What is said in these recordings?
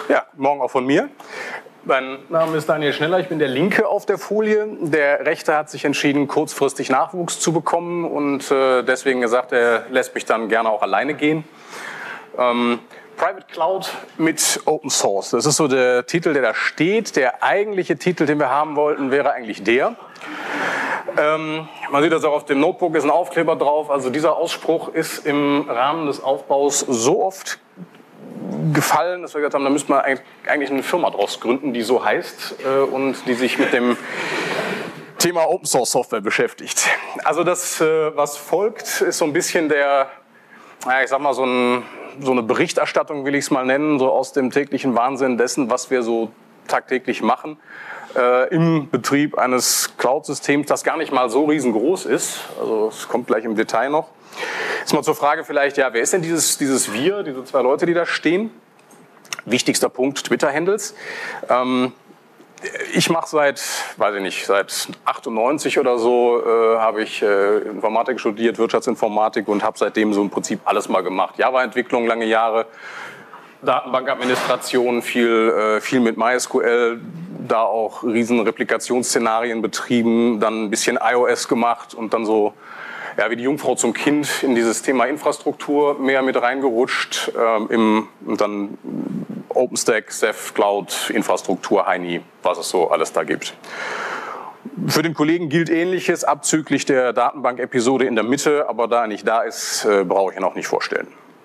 Ja, morgen auch von mir. Mein Name ist Daniel Schneller, ich bin der Linke auf der Folie. Der Rechte hat sich entschieden, kurzfristig Nachwuchs zu bekommen und deswegen gesagt, er lässt mich dann gerne auch alleine gehen. Private Cloud mit Open Source, das ist so der Titel, der da steht. Der eigentliche Titel, den wir haben wollten, wäre eigentlich der. Man sieht das auch auf dem Notebook, ist ein Aufkleber drauf. Also dieser Ausspruch ist im Rahmen des Aufbaus so oft gefallen, dass wir gesagt haben, da müsste man eigentlich eine Firma draus gründen, die so heißt und die sich mit dem Thema Open Source Software beschäftigt. Also das, was folgt, ist so ein bisschen ich sag mal so eine Berichterstattung, will ich es mal nennen, so aus dem täglichen Wahnsinn dessen, was wir so tagtäglich machen im Betrieb eines Cloud-Systems, das gar nicht mal so riesengroß ist. Also es kommt gleich im Detail noch. Jetzt mal zur Frage vielleicht, ja, wer ist denn dieses Wir, diese zwei Leute, die da stehen? Wichtigster Punkt, Twitter-Handles. Ich mache seit 98 oder so, habe ich Informatik studiert, Wirtschaftsinformatik und habe seitdem so im Prinzip alles mal gemacht. Java-Entwicklung lange Jahre, Datenbankadministration, viel mit MySQL, da auch riesen Replikationsszenarien betrieben, dann ein bisschen iOS gemacht und dann so, ja, wie die Jungfrau zum Kind in dieses Thema Infrastruktur mehr mit reingerutscht, und dann OpenStack, Ceph, Cloud, Infrastruktur, Heini, was es so alles da gibt. Für den Kollegen gilt Ähnliches, abzüglich der Datenbank-Episode in der Mitte, aber da er nicht da ist, brauche ich ihn auch nicht vorstellen.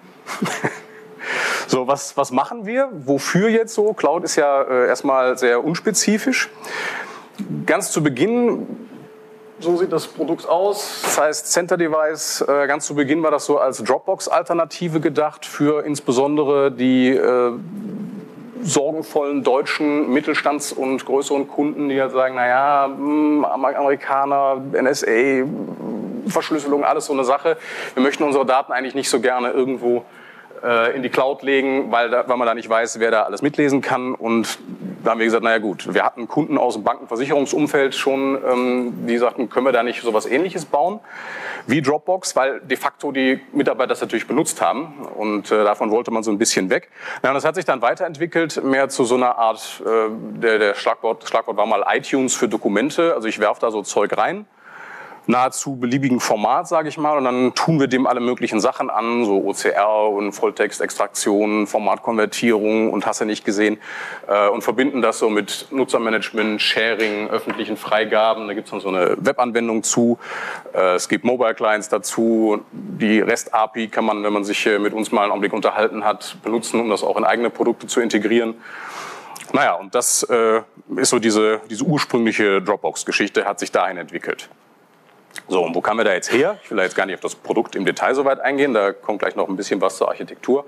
So, was machen wir? Wofür jetzt so? Cloud ist ja erstmal sehr unspezifisch. Ganz zu Beginn, so sieht das Produkt aus. Das heißt Center Device, ganz zu Beginn war das so als Dropbox-Alternative gedacht für insbesondere die sorgenvollen deutschen Mittelstands- und größeren Kunden, die halt sagen, naja, Amerikaner, NSA, Verschlüsselung, alles so eine Sache. Wir möchten unsere Daten eigentlich nicht so gerne irgendwo in die Cloud legen, weil man da nicht weiß, wer da alles mitlesen kann. Und da haben wir gesagt, naja gut, wir hatten Kunden aus dem Bankenversicherungsumfeld schon, die sagten, können wir da nicht sowas Ähnliches bauen wie Dropbox, weil de facto die Mitarbeiter das natürlich benutzt haben und davon wollte man so ein bisschen weg. Ja, und das hat sich dann weiterentwickelt, mehr zu so einer Art, der Schlagwort war mal iTunes für Dokumente, also ich werfe da so Zeug rein, nahezu beliebigen Format, sage ich mal, und dann tun wir dem alle möglichen Sachen an, so OCR und Volltextextraktion, Formatkonvertierung und hast du nicht gesehen, und verbinden das so mit Nutzermanagement, Sharing, öffentlichen Freigaben. Da gibt es dann so eine Webanwendung zu. Es gibt Mobile Clients dazu. Die REST-API kann man, wenn man sich mit uns mal einen Augenblick unterhalten hat, benutzen, um das auch in eigene Produkte zu integrieren. Naja, und das ist so diese ursprüngliche Dropbox-Geschichte, hat sich dahin entwickelt. So, und wo kamen wir da jetzt her? Ich will da jetzt gar nicht auf das Produkt im Detail so weit eingehen, da kommt gleich noch ein bisschen was zur Architektur.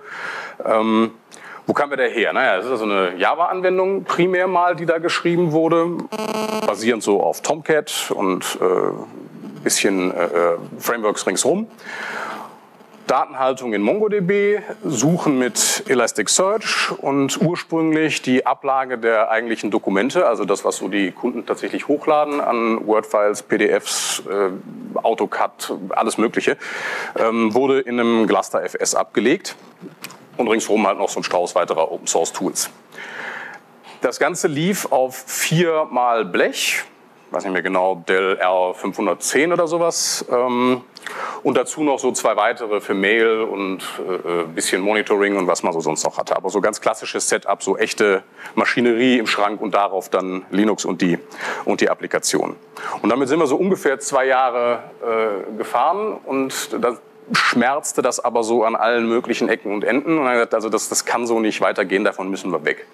Wo kamen wir da her? Naja, das ist also eine Java-Anwendung primär mal, die da geschrieben wurde, basierend so auf Tomcat und bisschen Frameworks ringsrum. Datenhaltung in MongoDB, Suchen mit Elasticsearch und ursprünglich die Ablage der eigentlichen Dokumente, also das, was so die Kunden tatsächlich hochladen an Word-Files, PDFs, AutoCAD, alles Mögliche, wurde in einem Gluster-FS abgelegt und ringsherum halt noch so ein Strauß weiterer Open-Source-Tools. Das Ganze lief auf 4 mal Blech, weiß nicht mehr genau, Dell R510 oder sowas. Und dazu noch so 2 weitere für Mail und bisschen Monitoring und was man so sonst noch hatte. Aber so ganz klassisches Setup, so echte Maschinerie im Schrank und darauf dann Linux und die Applikation. Und damit sind wir so ungefähr 2 Jahre gefahren und da schmerzte das aber so an allen möglichen Ecken und Enden. Und dann gesagt, also das kann so nicht weitergehen, davon müssen wir weg.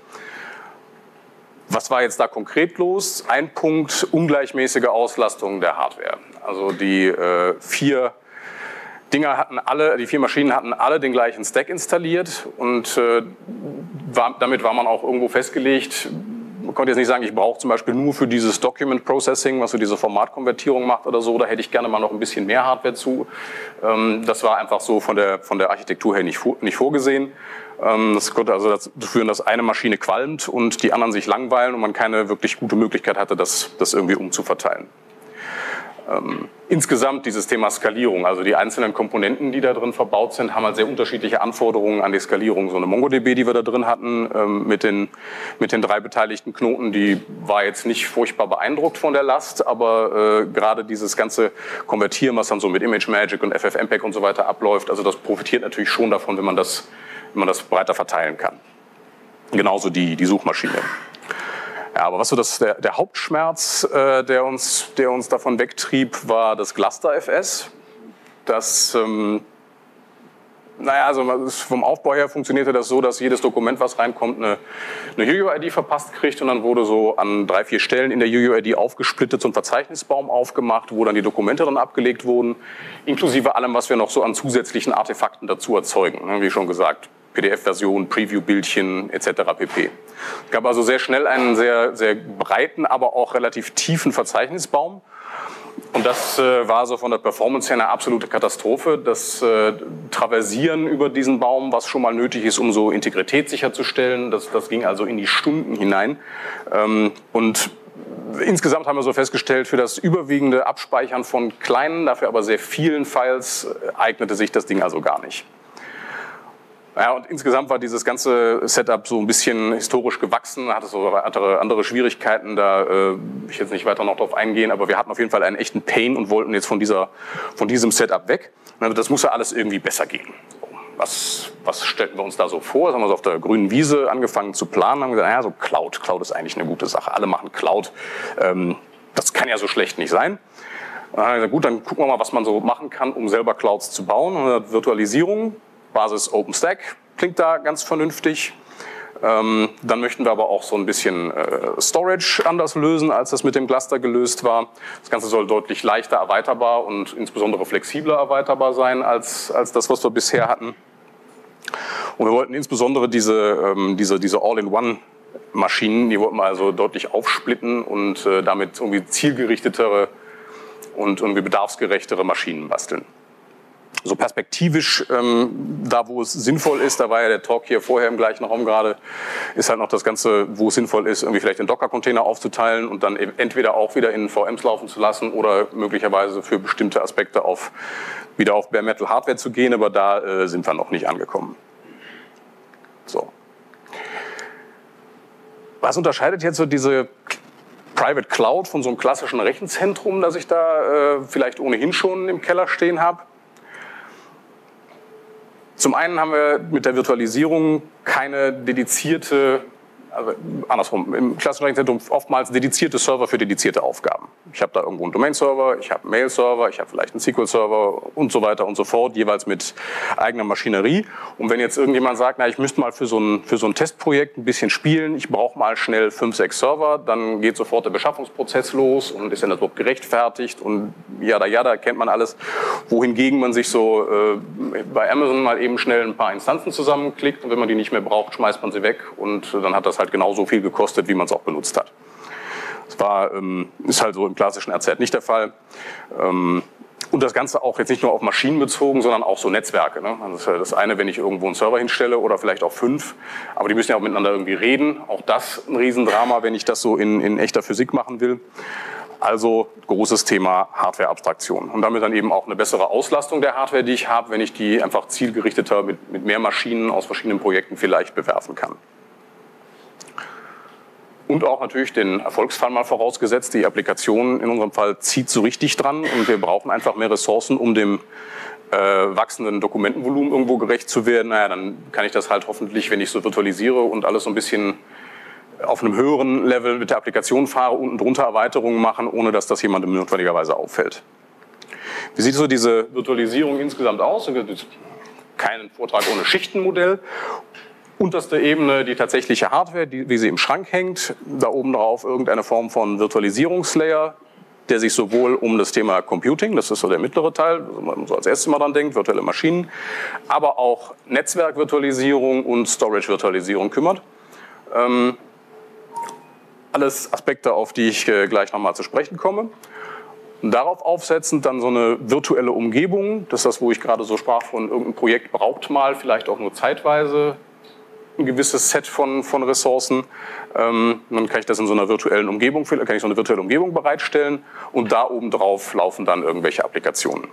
Was war jetzt da konkret los? Ein Punkt, ungleichmäßige Auslastung der Hardware. Also die 4 Maschinen hatten alle den gleichen Stack installiert und damit war man auch irgendwo festgelegt. Man konnte jetzt nicht sagen, ich brauche zum Beispiel nur für dieses Document Processing, was so diese Formatkonvertierung macht oder so, da hätte ich gerne mal noch ein bisschen mehr Hardware zu. Das war einfach so von der Architektur her nicht vorgesehen. Das konnte also dazu führen, dass eine Maschine qualmt und die anderen sich langweilen und man keine wirklich gute Möglichkeit hatte, das irgendwie umzuverteilen. Insgesamt dieses Thema Skalierung, also die einzelnen Komponenten, die da drin verbaut sind, haben halt sehr unterschiedliche Anforderungen an die Skalierung. So eine MongoDB, die wir da drin hatten, mit den 3 beteiligten Knoten, die war jetzt nicht furchtbar beeindruckt von der Last, aber gerade dieses ganze Konvertieren, was dann so mit ImageMagick und FFmpeg und so weiter abläuft, also das profitiert natürlich schon davon, wenn man das breiter verteilen kann. Genauso die Suchmaschine. Ja, aber was so der Hauptschmerz, der uns davon wegtrieb, war das Gluster-FS. Das, naja, also vom Aufbau her funktionierte das so, dass jedes Dokument, was reinkommt, eine UUID verpasst kriegt und dann wurde so an 3, 4 Stellen in der UUID aufgesplittet, so ein Verzeichnisbaum aufgemacht, wo dann die Dokumente dann abgelegt wurden, inklusive allem, was wir noch so an zusätzlichen Artefakten dazu erzeugen, wie schon gesagt. PDF-Version, Preview-Bildchen etc. pp. Es gab also sehr schnell einen sehr, sehr breiten, aber auch relativ tiefen Verzeichnisbaum. Und das war so von der Performance her eine absolute Katastrophe. Das Traversieren über diesen Baum, was schon mal nötig ist, um so Integrität sicherzustellen, das ging also in die Stunden hinein. Und insgesamt haben wir so festgestellt, für das überwiegende Abspeichern von kleinen, dafür aber sehr vielen Files eignete sich das Ding also gar nicht. Ja, und insgesamt war dieses ganze Setup so ein bisschen historisch gewachsen, hatte so andere Schwierigkeiten, da will ich jetzt nicht weiter noch drauf eingehen, aber wir hatten auf jeden Fall einen echten Pain und wollten jetzt von diesem Setup weg. Das muss ja alles irgendwie besser gehen. Was stellten wir uns da so vor? Das haben wir so auf der grünen Wiese angefangen zu planen, haben gesagt, naja, so Cloud ist eigentlich eine gute Sache. Alle machen Cloud, das kann ja so schlecht nicht sein. Dann haben wir gesagt, gut, dann gucken wir mal, was man so machen kann, um selber Clouds zu bauen. Virtualisierung, Basis OpenStack, klingt da ganz vernünftig. Dann möchten wir aber auch so ein bisschen Storage anders lösen, als das mit dem Cluster gelöst war. Das Ganze soll deutlich leichter erweiterbar und insbesondere flexibler erweiterbar sein als das, was wir bisher hatten. Und wir wollten insbesondere diese All-in-One-Maschinen, die wollten wir also deutlich aufsplitten und damit irgendwie zielgerichtetere und irgendwie bedarfsgerechtere Maschinen basteln. So perspektivisch, da wo es sinnvoll ist, da war ja der Talk hier vorher im gleichen Raum gerade, ist halt noch das Ganze, wo es sinnvoll ist, irgendwie vielleicht in Docker-Container aufzuteilen und dann eben entweder auch wieder in VMs laufen zu lassen oder möglicherweise für bestimmte Aspekte wieder auf Bare Metal Hardware zu gehen, aber da sind wir noch nicht angekommen. So. Was unterscheidet jetzt so diese Private Cloud von so einem klassischen Rechenzentrum, das ich da vielleicht ohnehin schon im Keller stehen habe? Zum einen haben wir mit der Virtualisierung keine dedizierte, also andersrum, im klassischen Rechenzentrum oftmals dedizierte Server für dedizierte Aufgaben. Ich habe da irgendwo einen Domain-Server, ich habe einen Mail-Server, ich habe vielleicht einen SQL-Server und so weiter und so fort, jeweils mit eigener Maschinerie. Und wenn jetzt irgendjemand sagt, na, ich müsste mal für so ein Testprojekt ein bisschen spielen, ich brauche mal schnell 5, 6 Server, dann geht sofort der Beschaffungsprozess los und ist dann das überhaupt gerechtfertigt und jada, kennt man alles. Wohingegen man sich so bei Amazon mal eben schnell ein paar Instanzen zusammenklickt und wenn man die nicht mehr braucht, schmeißt man sie weg und dann hat das halt genauso viel gekostet, wie man es auch benutzt hat. Das ist halt so im klassischen RZ nicht der Fall. Und das Ganze auch jetzt nicht nur auf Maschinen bezogen, sondern auch so Netzwerke. Ne? Das ist ja das eine, wenn ich irgendwo einen Server hinstelle oder vielleicht auch 5, aber die müssen ja auch miteinander irgendwie reden. Auch das ein Riesendrama, wenn ich das so in echter Physik machen will. Also großes Thema Hardware-Abstraktion. Und damit dann eben auch eine bessere Auslastung der Hardware, die ich habe, wenn ich die einfach zielgerichteter mit mehr Maschinen aus verschiedenen Projekten vielleicht bewerfen kann. Und auch natürlich den Erfolgsfall mal vorausgesetzt, die Applikation in unserem Fall zieht so richtig dran und wir brauchen einfach mehr Ressourcen, um dem wachsenden Dokumentenvolumen irgendwo gerecht zu werden. Naja, dann kann ich das halt hoffentlich, wenn ich so virtualisiere und alles so ein bisschen auf einem höheren Level mit der Applikation fahre, unten drunter Erweiterungen machen, ohne dass das jemandem notwendigerweise auffällt. Wie sieht so diese Virtualisierung insgesamt aus? Keinen Vortrag ohne Schichtenmodell. Unterste Ebene die tatsächliche Hardware, wie sie im Schrank hängt. Da oben drauf irgendeine Form von Virtualisierungslayer, der sich sowohl um das Thema Computing, das ist so der mittlere Teil, wo man so als erstes mal dran denkt, virtuelle Maschinen, aber auch Netzwerkvirtualisierung und Storage-Virtualisierung kümmert. Alles Aspekte, auf die ich gleich nochmal zu sprechen komme. Und darauf aufsetzend dann so eine virtuelle Umgebung, das ist das, wo ich gerade so sprach von irgendeinem Projekt braucht mal, vielleicht auch nur zeitweise ein gewisses Set von Ressourcen. Dann kann ich das in so einer virtuellen Umgebung, bereitstellen und da oben drauf laufen dann irgendwelche Applikationen.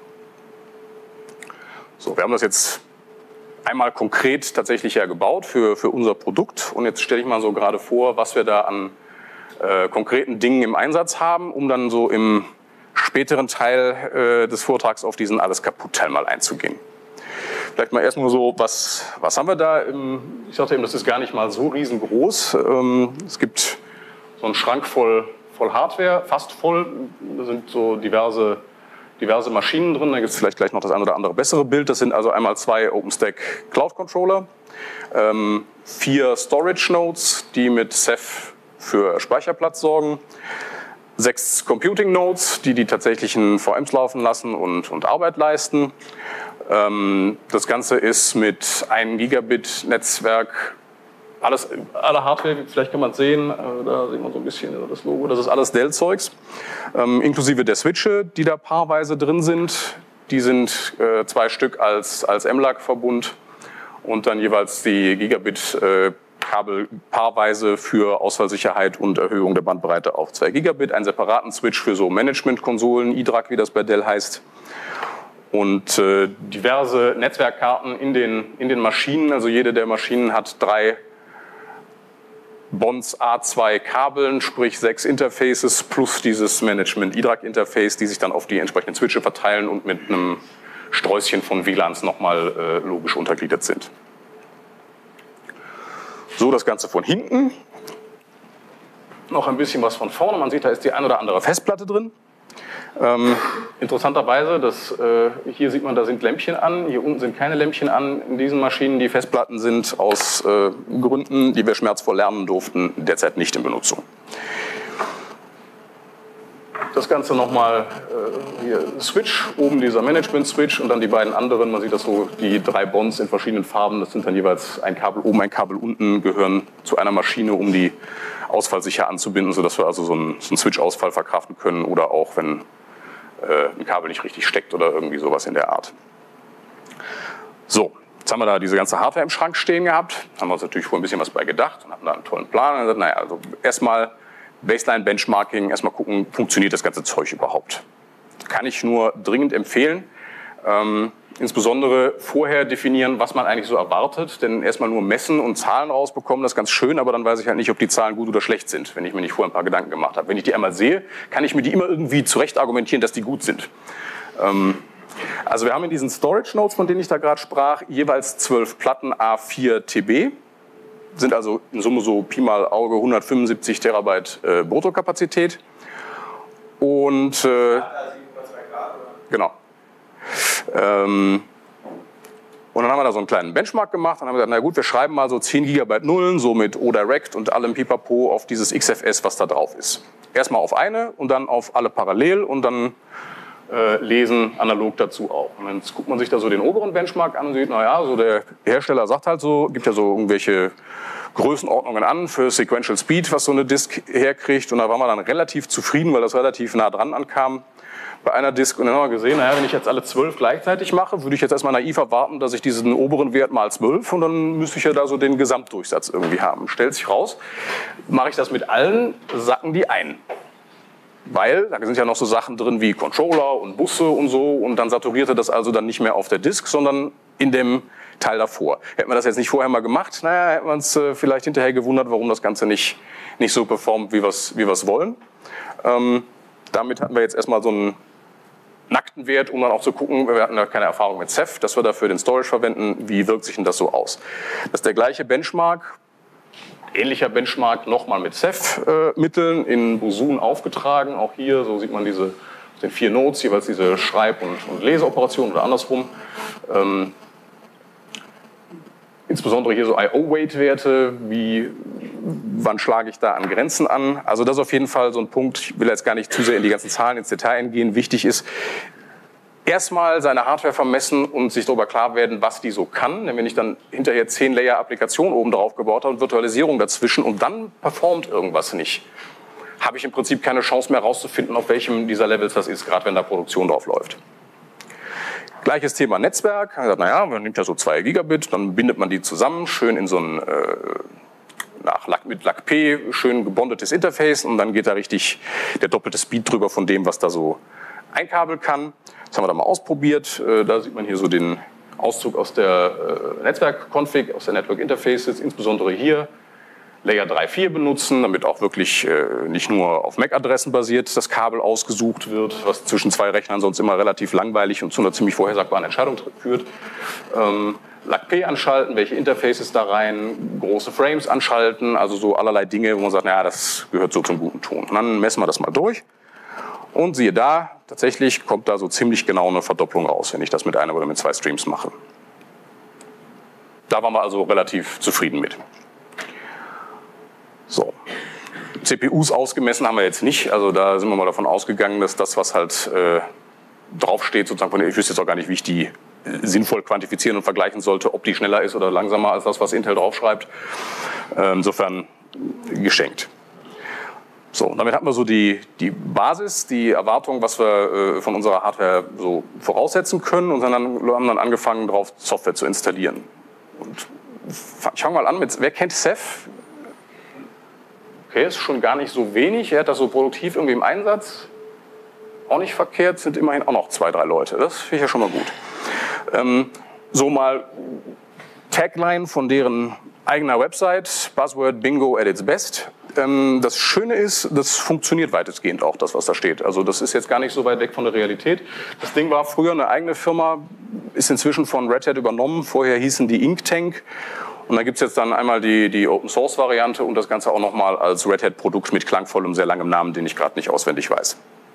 So, wir haben das jetzt einmal konkret tatsächlich ja gebaut für unser Produkt und jetzt stelle ich mal so gerade vor, was wir da an konkreten Dingen im Einsatz haben, um dann so im späteren Teil des Vortrags auf diesen Alles-Kaputt-Teil mal einzugehen. Vielleicht mal erstmal so, was haben wir da? Ich sagte eben, das ist gar nicht mal so riesengroß. Es gibt so einen Schrank voll Hardware, fast voll. Da sind so diverse Maschinen drin. Da gibt es vielleicht gleich noch das ein oder andere bessere Bild. Das sind also einmal 2 OpenStack Cloud Controller, 4 Storage Nodes, die mit Ceph für Speicherplatz sorgen, 6 Computing Nodes, die tatsächlichen VMs laufen lassen und Arbeit leisten. Das Ganze ist mit 1 Gigabit Netzwerk, alle Hardware, vielleicht kann man es sehen, da sieht man so ein bisschen das Logo, das ist alles Dell-Zeugs, inklusive der Switche, die da paarweise drin sind. Die sind 2 Stück als MLAG-Verbund und dann jeweils die Gigabit-Kabel paarweise für Ausfallsicherheit und Erhöhung der Bandbreite auf 2 Gigabit, einen separaten Switch für so Management-Konsolen, IDRAC, wie das bei Dell heißt. Und diverse Netzwerkkarten in den Maschinen. Also jede der Maschinen hat 3 Bonds A2 Kabeln, sprich 6 Interfaces plus dieses Management-IDRAC-Interface, die sich dann auf die entsprechenden Switche verteilen und mit einem Sträußchen von WLANs nochmal logisch untergliedert sind. So das Ganze von hinten. Noch ein bisschen was von vorne. Man sieht, da ist die ein oder andere Festplatte drin. Interessanterweise, hier sieht man, da sind Lämpchen an, hier unten sind keine Lämpchen an in diesen Maschinen. Die Festplatten sind aus Gründen, die wir schmerzvoll lernen durften, derzeit nicht in Benutzung. Das Ganze nochmal hier Switch, oben dieser Management-Switch und dann die beiden anderen, man sieht das so, die 3 Bonds in verschiedenen Farben, das sind dann jeweils ein Kabel oben, ein Kabel unten, gehören zu einer Maschine, um die ausfallsicher anzubinden, sodass wir also so einen Switch-Ausfall verkraften können oder auch, wenn ein Kabel nicht richtig steckt oder irgendwie sowas in der Art. So, jetzt haben wir da diese ganze Hardware im Schrank stehen gehabt, haben wir uns natürlich vorher ein bisschen was bei gedacht und hatten da einen tollen Plan. Und dann gesagt, naja, also erstmal Baseline-Benchmarking, erstmal gucken, funktioniert das ganze Zeug überhaupt. Kann ich nur dringend empfehlen. Insbesondere vorher definieren, was man eigentlich so erwartet, denn erstmal nur messen und Zahlen rausbekommen, das ist ganz schön, aber dann weiß ich halt nicht, ob die Zahlen gut oder schlecht sind, wenn ich mir nicht vorher ein paar Gedanken gemacht habe. Wenn ich die einmal sehe, kann ich mir die immer irgendwie zurecht argumentieren, dass die gut sind. Also wir haben in diesen Storage Nodes, von denen ich da gerade sprach, jeweils 12 Platten A4 TB, sind also in Summe so Pi mal Auge 175 Terabyte Bruttokapazität und genau. Und dann haben wir da so einen kleinen Benchmark gemacht und haben gesagt, na gut, wir schreiben mal so 10 GB Nullen, so mit O-Direct und allem Pipapo auf dieses XFS, was da drauf ist. Erstmal auf eine und dann auf alle parallel und dann lesen analog dazu auch. Und dann guckt man sich da so den oberen Benchmark an und sieht, naja, so der Hersteller sagt halt so, gibt ja so irgendwelche Größenordnungen an für Sequential Speed, was so eine Disk herkriegt. Und da waren wir dann relativ zufrieden, weil das relativ nah dran ankam bei einer Disk. Und dann haben wir gesehen, naja, wenn ich jetzt alle 12 gleichzeitig mache, würde ich jetzt erstmal naiv erwarten, dass ich diesen oberen Wert mal 12 und dann müsste ich ja da so den Gesamtdurchsatz irgendwie haben. Stellt sich raus, mache ich das mit allen, sacken die ein. Weil da sind ja noch so Sachen drin wie Controller und Busse und so und dann saturierte das also dann nicht mehr auf der Disk, sondern in dem Teil davor. Hätten wir das jetzt nicht vorher mal gemacht, naja, hätten wir uns vielleicht hinterher gewundert, warum das Ganze nicht so performt, wie wir es wollen. Damit hatten wir jetzt erstmal so einen nackten Wert, um dann auch zu gucken, wir hatten ja keine Erfahrung mit Ceph, dass wir dafür den Storage verwenden, wie wirkt sich denn das so aus. Das ist der gleiche Benchmark, ähnlicher Benchmark nochmal mit Ceph-Mitteln in Boson aufgetragen. Auch hier, so sieht man diese den 4 Nodes, jeweils diese Schreib- und Leseoperationen oder andersrum. Insbesondere hier so IO-Weight-Werte, wann schlage ich da an Grenzen an? Also das ist auf jeden Fall so ein Punkt, ich will jetzt gar nicht zu sehr in die ganzen Zahlen ins Detail gehen. Wichtig ist, erstmal seine Hardware vermessen und sich darüber klar werden, was die so kann. Denn wenn ich dann hinterher 10 Layer-Applikationen oben drauf gebaut habe und Virtualisierung dazwischen und dann performt irgendwas nicht, habe ich im Prinzip keine Chance mehr herauszufinden, auf welchem dieser Levels das ist, gerade wenn da Produktion drauf läuft. Gleiches Thema Netzwerk. Man hat gesagt, naja, man nimmt ja so 2 Gigabit, dann bindet man die zusammen, schön in so ein mit LACP schön gebondetes Interface und dann geht da richtig der doppelte Speed drüber von dem, was da so einkabeln kann. Das haben wir da mal ausprobiert. Da sieht man hier so den Auszug aus der Netzwerk-Config, aus der Network Interfaces, insbesondere hier Layer 3.4 benutzen, damit auch wirklich nicht nur auf MAC-Adressen basiert das Kabel ausgesucht wird, was zwischen 2 Rechnern sonst immer relativ langweilig und zu einer ziemlich vorhersagbaren Entscheidung führt. LACP anschalten, welche Interfaces da rein, große Frames anschalten, also so allerlei Dinge, wo man sagt, naja, das gehört so zum guten Ton. Und dann messen wir das mal durch und siehe da, tatsächlich kommt da so ziemlich genau eine Verdopplung raus, wenn ich das mit einem oder mit 2 Streams mache. Da waren wir also relativ zufrieden mit. So. CPUs ausgemessen haben wir jetzt nicht, also da sind wir mal davon ausgegangen, dass das, was halt draufsteht, sozusagen, ich wüsste jetzt auch gar nicht, wie ich die sinnvoll quantifizieren und vergleichen sollte, ob die schneller ist oder langsamer als das, was Intel draufschreibt. Insofern geschenkt. So, damit hatten wir so die Basis, die Erwartung, was wir von unserer Hardware so voraussetzen können und haben dann angefangen, darauf Software zu installieren. Und ich fange mal an mit, wer kennt Ceph? Okay, ist schon gar nicht so wenig. Er hat das so produktiv irgendwie im Einsatz. Auch nicht verkehrt, sind immerhin auch noch 2, 3 Leute. Das finde ich ja schon mal gut. So mal Tagline von deren eigener Website, Buzzword Bingo at its best. Das Schöne ist, das funktioniert weitestgehend auch, das was da steht. Also das ist jetzt gar nicht so weit weg von der Realität. Das Ding war früher eine eigene Firma, ist inzwischen von Red Hat übernommen. Vorher hießen die Inktank. Und dann gibt es jetzt dann einmal die Open-Source-Variante und das Ganze auch nochmal als Red Hat-Produkt mit klangvollem, sehr langem Namen, den ich gerade nicht auswendig weiß.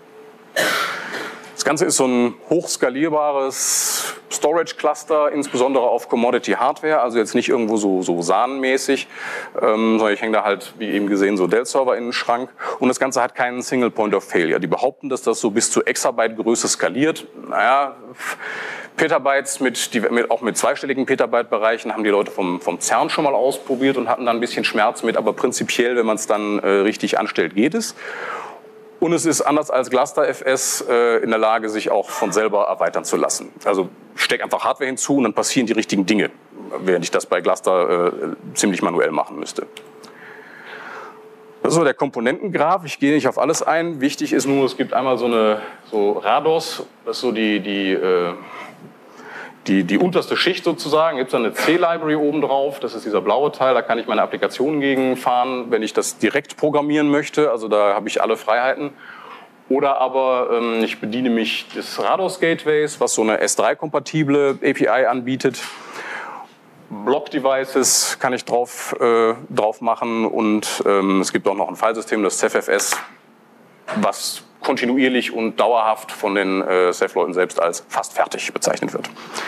Das Ganze ist so ein hochskalierbares Storage-Cluster, insbesondere auf Commodity-Hardware, also jetzt nicht irgendwo so SAN-mäßig, sondern ich hänge da halt, wie eben gesehen, so Dell-Server in den Schrank. Und das Ganze hat keinen Single Point of Failure. Die behaupten, dass das so bis zu Exabyte-Größe skaliert. Naja, Petabytes auch mit zweistelligen Petabyte-Bereichen haben die Leute vom CERN schon mal ausprobiert und hatten da ein bisschen Schmerz mit, aber prinzipiell, wenn man es dann richtig anstellt, geht es. Und es ist anders als GlusterFS in der Lage, sich auch von selber erweitern zu lassen. Also ich stecke einfach Hardware hinzu und dann passieren die richtigen Dinge, während ich das bei Gluster ziemlich manuell machen müsste. Das ist so der Komponentengraph. Ich gehe nicht auf alles ein. Wichtig ist nur, es gibt einmal so Rados, das ist so die unterste Schicht sozusagen, gibt es dann eine C-Library oben drauf, das ist dieser blaue Teil, da kann ich meine Applikationen gegen fahren, wenn ich das direkt programmieren möchte, also da habe ich alle Freiheiten. Oder aber ich bediene mich des Rados Gateways, was so eine S3-kompatible API anbietet. Block-Devices kann ich drauf machen und es gibt auch noch ein Filesystem, das CephFS, was kontinuierlich und dauerhaft von den Ceph-Leuten selbst als fast fertig bezeichnet wird.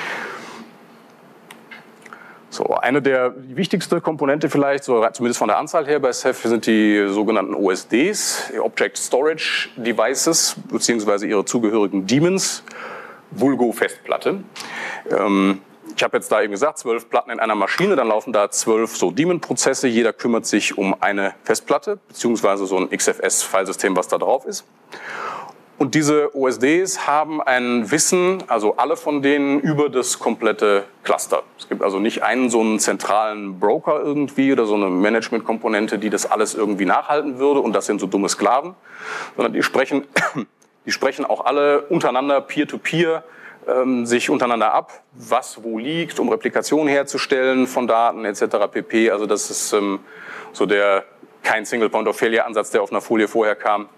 So, eine der wichtigsten Komponente vielleicht, so, zumindest von der Anzahl her bei Ceph, sind die sogenannten OSDs, Object Storage Devices, beziehungsweise ihre zugehörigen Daemons, vulgo Festplatte. Ich habe jetzt da eben gesagt, 12 Platten in einer Maschine, dann laufen da 12 so Daemon-Prozesse, jeder kümmert sich um eine Festplatte, beziehungsweise so ein XFS-Filesystem, was da drauf ist. Und diese OSDs haben ein Wissen, also alle von denen, über das komplette Cluster. Es gibt also nicht einen so einen zentralen Broker irgendwie oder so eine Management-Komponente, die das alles irgendwie nachhalten würde und das sind so dumme Sklaven, sondern die sprechen auch alle untereinander, Peer-to-Peer, sich untereinander ab, was wo liegt, um Replikationen herzustellen von Daten etc. pp. Also das ist so kein Single Point of Failure Ansatz, der auf einer Folie vorher kam,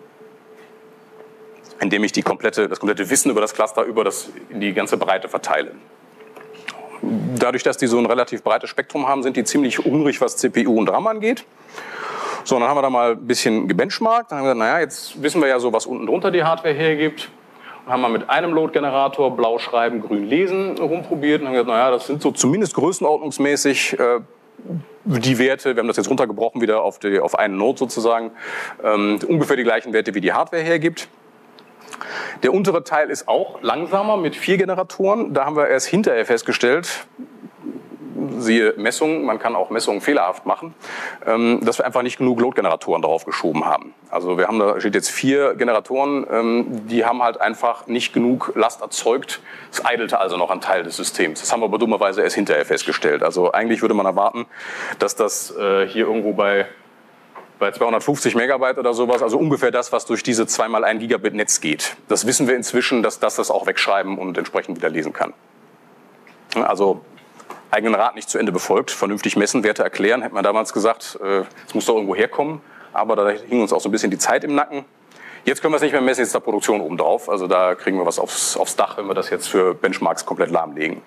indem ich das komplette Wissen über das Cluster in die ganze Breite verteile. Dadurch, dass die so ein relativ breites Spektrum haben, sind die ziemlich hungrig, was CPU und RAM angeht. So, dann haben wir da mal ein bisschen gebenchmarkt. Dann haben wir gesagt, naja, jetzt wissen wir ja so, was unten drunter die Hardware hergibt. Dann haben wir mit einem Load-Generator blau schreiben, grün lesen rumprobiert. Und haben gesagt, naja, das sind so zumindest größenordnungsmäßig die Werte, wir haben das jetzt runtergebrochen wieder auf einen Node sozusagen, ungefähr die gleichen Werte, wie die Hardware hergibt. Der untere Teil ist auch langsamer mit 4 Generatoren. Da haben wir erst hinterher festgestellt, siehe Messungen, man kann auch Messungen fehlerhaft machen, dass wir einfach nicht genug Load-Generatoren drauf geschoben haben. Also wir haben da steht jetzt 4 Generatoren, die haben halt einfach nicht genug Last erzeugt. Es eidelte also noch ein Teil des Systems. Das haben wir aber dummerweise erst hinterher festgestellt. Also eigentlich würde man erwarten, dass das hier irgendwo bei 250 Megabyte oder sowas, also ungefähr das, was durch diese 2x1 Gigabit Netz geht. Das wissen wir inzwischen, dass das auch wegschreiben und entsprechend wieder lesen kann. Also eigenen Rat nicht zu Ende befolgt, vernünftig messen, Werte erklären, hätte man damals gesagt, es muss doch irgendwo herkommen, aber da hing uns auch so ein bisschen die Zeit im Nacken. Jetzt können wir es nicht mehr messen, jetzt ist da Produktion oben drauf, also da kriegen wir was aufs Dach, wenn wir das jetzt für Benchmarks komplett lahmlegen.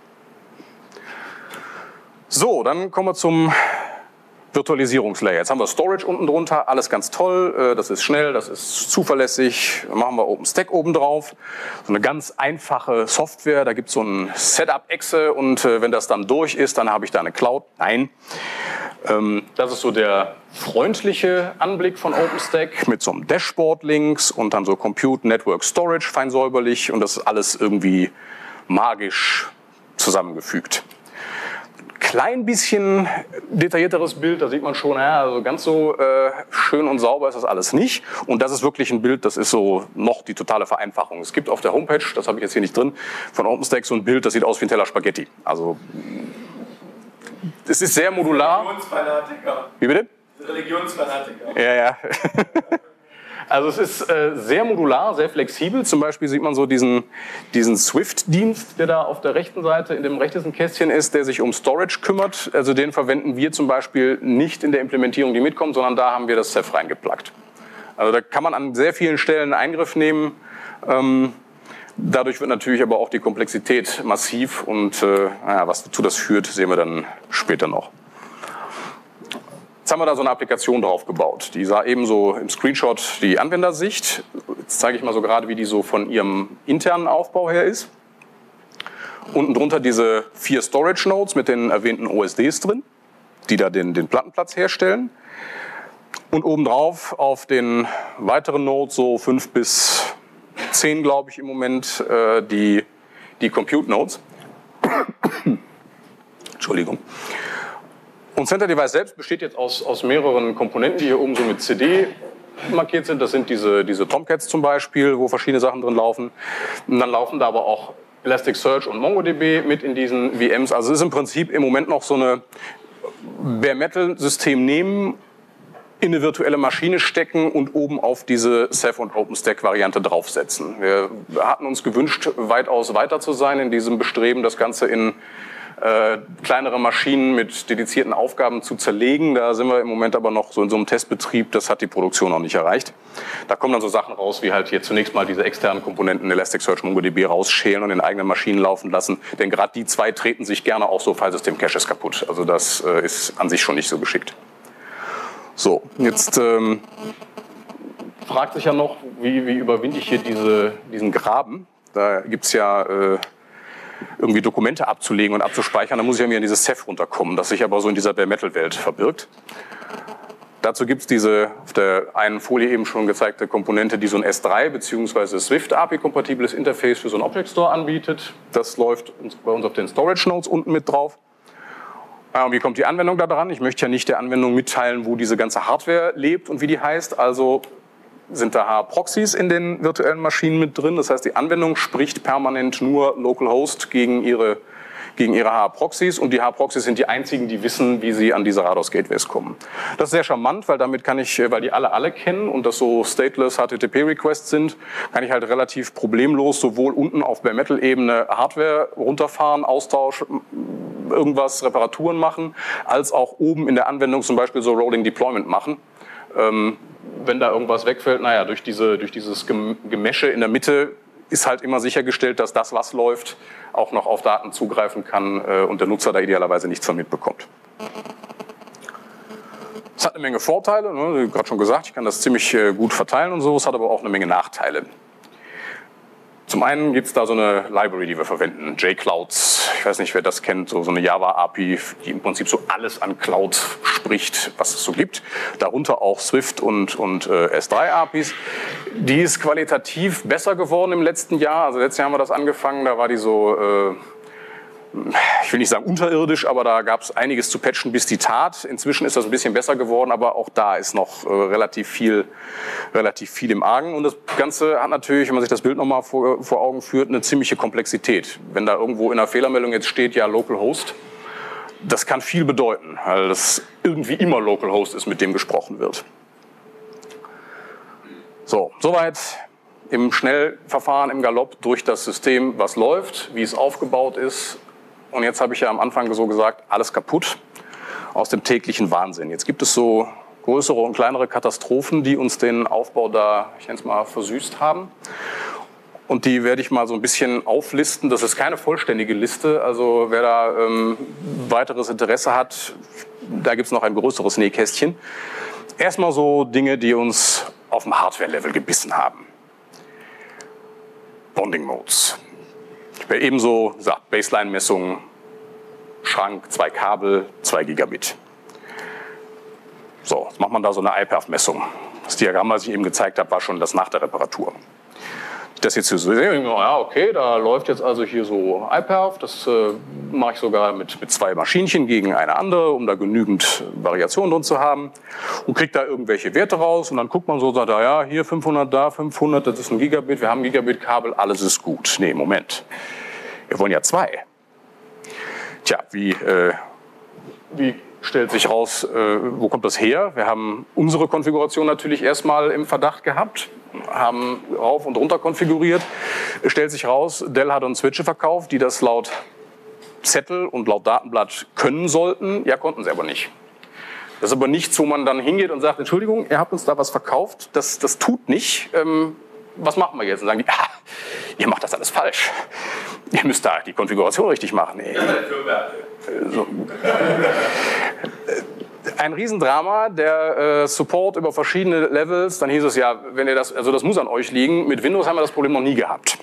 So, dann kommen wir zum Virtualisierungslayer. Jetzt haben wir Storage unten drunter, alles ganz toll, das ist schnell, das ist zuverlässig. Dann machen wir OpenStack oben drauf. So eine ganz einfache Software, da gibt es so ein Setup-Exe und wenn das dann durch ist, dann habe ich da eine Cloud. Nein. Das ist so der freundliche Anblick von OpenStack mit so einem Dashboard links und dann so Compute, Network, Storage, fein säuberlich und das ist alles irgendwie magisch zusammengefügt. Klein bisschen detaillierteres Bild, da sieht man schon, ja, also ganz so schön und sauber ist das alles nicht. Und das ist wirklich ein Bild, das ist so noch die totale Vereinfachung. Es gibt auf der Homepage, das habe ich jetzt hier nicht drin, von OpenStack so ein Bild, das sieht aus wie ein Teller Spaghetti. Also es ist sehr modular. Religionsfanatiker. Wie bitte? Religionsfanatiker. Ja. Also es ist sehr modular, sehr flexibel. Zum Beispiel sieht man so diesen Swift-Dienst, der da auf der rechten Seite in dem rechtesten Kästchen ist, der sich um Storage kümmert. Also den verwenden wir zum Beispiel nicht in der Implementierung, die mitkommt, sondern da haben wir das Ceph reingepluggt. Also da kann man an sehr vielen Stellen einen Eingriff nehmen. Dadurch wird natürlich aber auch die Komplexität massiv und was dazu das führt, sehen wir dann später noch. Jetzt haben wir da so eine Applikation drauf gebaut. Die sah eben so im Screenshot die Anwendersicht. Jetzt zeige ich mal so gerade, wie die so von ihrem internen Aufbau her ist. Unten drunter diese 4 Storage Nodes mit den erwähnten OSDs drin, die da den Plattenplatz herstellen. Und obendrauf auf den weiteren Nodes, so 5 bis 10, glaube ich im Moment, die Compute Nodes. Entschuldigung. Und Center Device selbst besteht jetzt aus mehreren Komponenten, die hier oben so mit CD markiert sind. Das sind diese Tomcats zum Beispiel, wo verschiedene Sachen drin laufen. Und dann laufen da aber auch Elasticsearch und MongoDB mit in diesen VMs. Also es ist im Prinzip im Moment noch so eine Bare-Metal-System nehmen, in eine virtuelle Maschine stecken und oben auf diese Ceph und OpenStack-Variante draufsetzen. Wir hatten uns gewünscht, weitaus weiter zu sein in diesem Bestreben, das Ganze in kleinere Maschinen mit dedizierten Aufgaben zu zerlegen. Da sind wir im Moment aber noch so in so einem Testbetrieb, das hat die Produktion noch nicht erreicht. Da kommen dann so Sachen raus, wie halt hier zunächst mal diese externen Komponenten Elasticsearch, MongoDB rausschälen und in eigenen Maschinen laufen lassen. Denn gerade die zwei treten sich gerne auch so Filesystem-Caches kaputt. Also das ist an sich schon nicht so geschickt. So, jetzt fragt sich ja noch, wie überwinde ich hier diesen Graben? Da gibt es ja irgendwie Dokumente abzulegen und abzuspeichern, dann muss ich ja mir in dieses Ceph runterkommen, das sich aber so in dieser Bare-Metal-Welt verbirgt. Dazu gibt es diese auf der einen Folie eben schon gezeigte Komponente, die so ein S3 bzw. Swift-API-kompatibles Interface für so einen Object Store anbietet. Das läuft bei uns auf den Storage Nodes unten mit drauf. Und wie kommt die Anwendung da dran? Ich möchte ja nicht der Anwendung mitteilen, wo diese ganze Hardware lebt und wie die heißt. Also sind da H-Proxys in den virtuellen Maschinen mit drin. Das heißt, die Anwendung spricht permanent nur Localhost gegen ihre H-Proxys und die H-Proxys sind die einzigen, die wissen, wie sie an diese Rados-Gateways kommen. Das ist sehr charmant, weil damit kann ich, weil die alle kennen und das so stateless HTTP-Requests sind, kann ich halt relativ problemlos sowohl unten auf Bare-Metal-Ebene Hardware runterfahren, Austausch, irgendwas, Reparaturen machen, als auch oben in der Anwendung zum Beispiel so Rolling Deployment machen. Wenn da irgendwas wegfällt, naja, durch dieses Gemesche in der Mitte ist halt immer sichergestellt, dass das, was läuft, auch noch auf Daten zugreifen kann und der Nutzer da idealerweise nichts von mitbekommt. Es hat eine Menge Vorteile, ne, wie gerade schon gesagt, ich kann das ziemlich gut verteilen und so, es hat aber auch eine Menge Nachteile. Zum einen gibt es da so eine Library, die wir verwenden, JClouds. Ich weiß nicht, wer das kennt, so eine Java-API, die im Prinzip so alles an Cloud spricht, was es so gibt. Darunter auch Swift und S3-APIs. Die ist qualitativ besser geworden im letzten Jahr. Also letztes Jahr haben wir das angefangen, da war die so ich will nicht sagen unterirdisch, aber da gab es einiges zu patchen, bis die tat. Inzwischen ist das ein bisschen besser geworden, aber auch da ist noch relativ viel im Argen. Und das Ganze hat natürlich, wenn man sich das Bild nochmal vor Augen führt, eine ziemliche Komplexität. Wenn da irgendwo in der Fehlermeldung jetzt steht, ja, Localhost, das kann viel bedeuten, weil das irgendwie immer Localhost ist, mit dem gesprochen wird. So, soweit im Schnellverfahren, im Galopp durch das System, was läuft, wie es aufgebaut ist. Und jetzt habe ich ja am Anfang so gesagt, alles kaputt aus dem täglichen Wahnsinn. Jetzt gibt es so größere und kleinere Katastrophen, die uns den Aufbau da, ich nenne es mal, versüßt haben. Und die werde ich mal so ein bisschen auflisten. Das ist keine vollständige Liste. Also wer da weiteres Interesse hat, da gibt es noch ein größeres Nähkästchen. Erstmal so Dinge, die uns auf dem Hardware-Level gebissen haben. Bonding-Modes. Ich habe ebenso gesagt, Baseline-Messung, Schrank, 2 Kabel, 2 Gigabit. So, jetzt macht man da so eine iPerf-Messung. Das Diagramm, was ich eben gezeigt habe, war schon das nach der Reparatur. Das jetzt hier so sehen, ja okay, da läuft jetzt also hier so iPerf, das mache ich sogar mit 2 Maschinchen gegen eine andere, um da genügend Variation drin zu haben und kriegt da irgendwelche Werte raus und dann guckt man so und sagt, ja, hier 500, da 500, das ist ein Gigabit, wir haben ein Gigabit-Kabel, alles ist gut. Nee, Moment, wir wollen ja 2. Tja, wie stellt sich raus, wo kommt das her? Wir haben unsere Konfiguration natürlich erstmal im Verdacht gehabt, haben rauf und runter konfiguriert. Es stellt sich raus, Dell hat uns Switche verkauft, die das laut Zettel und laut Datenblatt können sollten. Ja, konnten sie aber nicht. Das ist aber nichts, wo man dann hingeht und sagt, Entschuldigung, ihr habt uns da was verkauft, das tut nicht. Was machen wir jetzt? Und sagen die, ihr macht das alles falsch. Ihr müsst da die Konfiguration richtig machen. Nee. So. Ein Riesendrama, der Support über verschiedene Levels. Dann hieß es ja, wenn ihr das, also das muss an euch liegen. Mit Windows haben wir das Problem noch nie gehabt.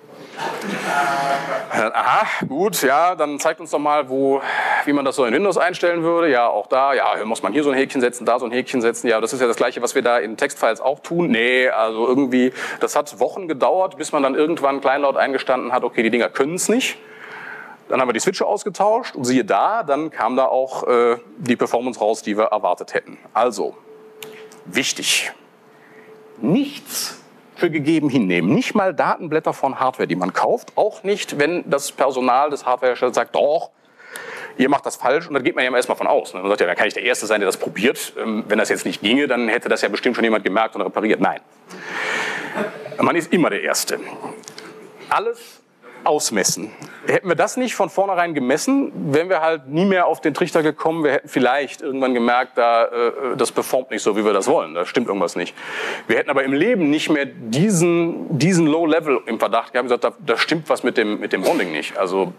Aha, gut, ja, dann zeigt uns doch mal, wie man das so in Windows einstellen würde. Ja, auch da, ja, muss man hier so ein Häkchen setzen, da so ein Häkchen setzen. Ja, das ist ja das Gleiche, was wir da in Textfiles auch tun. Nee, also irgendwie, das hat Wochen gedauert, bis man dann irgendwann kleinlaut eingestanden hat, okay, die Dinger können es nicht. Dann haben wir die Switche ausgetauscht und siehe da, dann kam da auch die Performance raus, die wir erwartet hätten. Also, wichtig, nichts für gegeben hinnehmen. Nicht mal Datenblätter von Hardware, die man kauft. Auch nicht, wenn das Personal des Hardwareherstellers sagt, doch, ihr macht das falsch. Und dann geht man ja erstmal von aus. Man sagt ja, dann kann ich der Erste sein, der das probiert. Wenn das jetzt nicht ginge, dann hätte das ja bestimmt schon jemand gemerkt und repariert. Nein. Man ist immer der Erste. Alles ausmessen. Hätten wir das nicht von vornherein gemessen, wären wir halt nie mehr auf den Trichter gekommen. Wir hätten vielleicht irgendwann gemerkt, das performt nicht so, wie wir das wollen. Da stimmt irgendwas nicht. Wir hätten aber im Leben nicht mehr diesen Low-Level im Verdacht gehabt. Gesagt, da stimmt was mit dem Bonding nicht. Also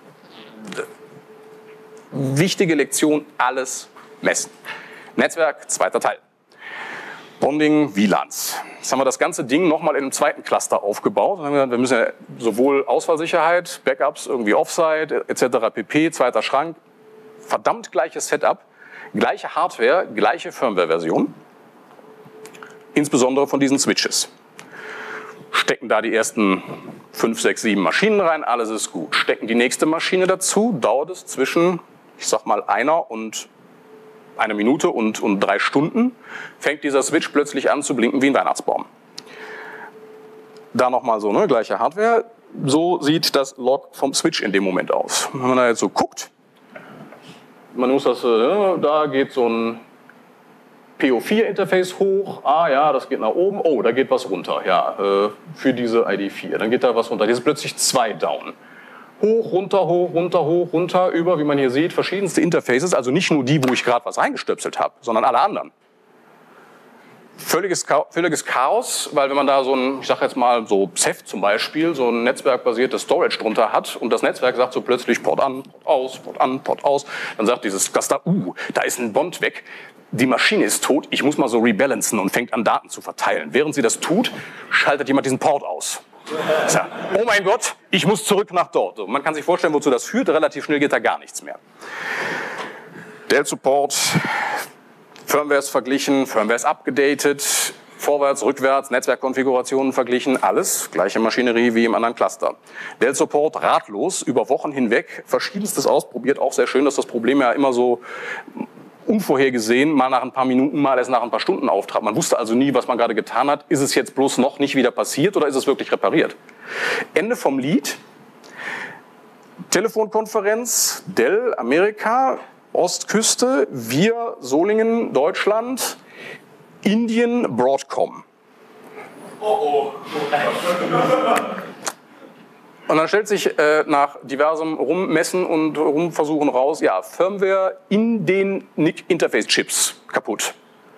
wichtige Lektion, alles messen. Netzwerk, zweiter Teil. Bonding, WLANs. Jetzt haben wir das ganze Ding nochmal in einem zweiten Cluster aufgebaut. Wir müssen ja sowohl Ausfallsicherheit, Backups, irgendwie Offsite etc. pp, zweiter Schrank, verdammt gleiches Setup, gleiche Hardware, gleiche Firmware-Version, insbesondere von diesen Switches. Stecken da die ersten 5, 6, 7 Maschinen rein, alles ist gut. Stecken die nächste Maschine dazu, dauert es zwischen, ich sag mal, 1 Minute und 3 Stunden, fängt dieser Switch plötzlich an zu blinken wie ein Weihnachtsbaum. Da nochmal so, ne, gleiche Hardware. So sieht das Log vom Switch in dem Moment aus. Wenn man da jetzt so guckt, man muss das, da geht so ein PO4-Interface hoch. Ah ja, das geht nach oben. Oh, da geht was runter. Ja, für diese ID4. Dann geht da was runter. Hier ist plötzlich 2 down. Hoch, runter, hoch, runter, hoch, runter, über, wie man hier sieht, verschiedenste Interfaces, also nicht nur die, wo ich gerade was reingestöpselt habe, sondern alle anderen. Völliges Chaos, weil wenn man da so ein, ich sag jetzt mal so Ceph zum Beispiel, so ein netzwerkbasiertes Storage drunter hat und das Netzwerk sagt so plötzlich Port an, Port aus, Port an, Port aus, dann sagt dieses Cluster, da ist ein Bond weg, die Maschine ist tot, ich muss mal so rebalancen und fängt an Daten zu verteilen. Während sie das tut, schaltet jemand diesen Port aus. Ja, oh mein Gott, ich muss zurück nach dort. So, man kann sich vorstellen, wozu das führt. Relativ schnell geht da gar nichts mehr. Dell Support, Firmware ist verglichen, Firmware ist abgedatet. vorwärts, rückwärts, Netzwerkkonfigurationen verglichen, alles, gleiche Maschinerie wie im anderen Cluster. Dell Support ratlos, über Wochen hinweg, verschiedenstes ausprobiert, auch sehr schön, dass das Problem ja immer so unvorhergesehen, mal nach ein paar Minuten, mal erst nach ein paar Stunden auftrat. Man wusste also nie, was man gerade getan hat. Ist es jetzt bloß noch nicht wieder passiert oder ist es wirklich repariert? Ende vom Lied. Telefonkonferenz, Dell, Amerika, Ostküste, wir, Solingen, Deutschland, Indien, Broadcom. Oh, oh. Und dann stellt sich nach diversem Rummessen und Rumversuchen raus, ja, Firmware in den NIC-Interface-Chips kaputt.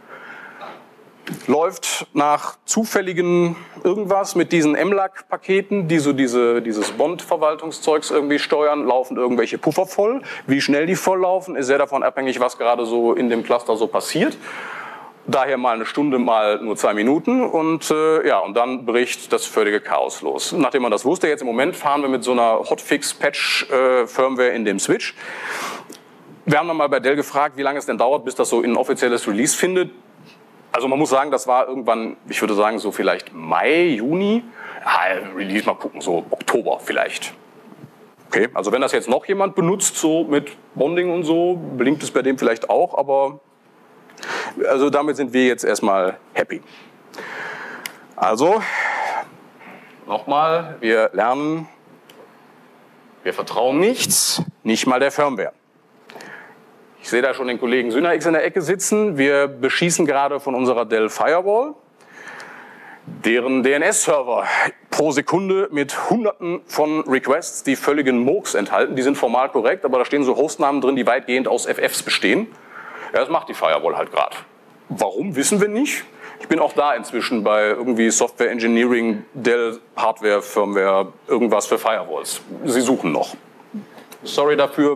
Läuft nach zufälligen irgendwas mit diesen MLAC-Paketen, die so dieses Bond-Verwaltungszeugs irgendwie steuern, laufen irgendwelche Puffer voll. Wie schnell die volllaufen, ist sehr davon abhängig, was gerade so in dem Cluster so passiert. Daher mal eine Stunde, mal nur 2 Minuten und ja, und dann bricht das völlige Chaos los. Nachdem man das wusste, jetzt im Moment fahren wir mit so einer Hotfix-Patch-Firmware in dem Switch. Wir haben dann mal bei Dell gefragt, wie lange es denn dauert, bis das so in ein offizielles Release findet. Also man muss sagen, das war irgendwann, ich würde sagen, so vielleicht Mai, Juni. Ja, Release mal gucken, so Oktober vielleicht. Okay, also wenn das jetzt noch jemand benutzt, so mit Bonding und so, blinkt es bei dem vielleicht auch, aber also damit sind wir jetzt erstmal happy. Also, nochmal, wir lernen, wir vertrauen nichts, nicht mal der Firmware. Ich sehe da schon den Kollegen Synax in der Ecke sitzen. Wir beschießen gerade von unserer Dell Firewall, deren DNS-Server pro Sekunde mit Hunderten von Requests, die völligen Murks enthalten. Die sind formal korrekt, aber da stehen so Hostnamen drin, die weitgehend aus FFs bestehen. Ja, das macht die Firewall halt gerade. Warum, wissen wir nicht. Ich bin auch da inzwischen bei irgendwie Software Engineering, Dell, Hardware, Firmware, irgendwas für Firewalls. Sie suchen noch. Sorry dafür.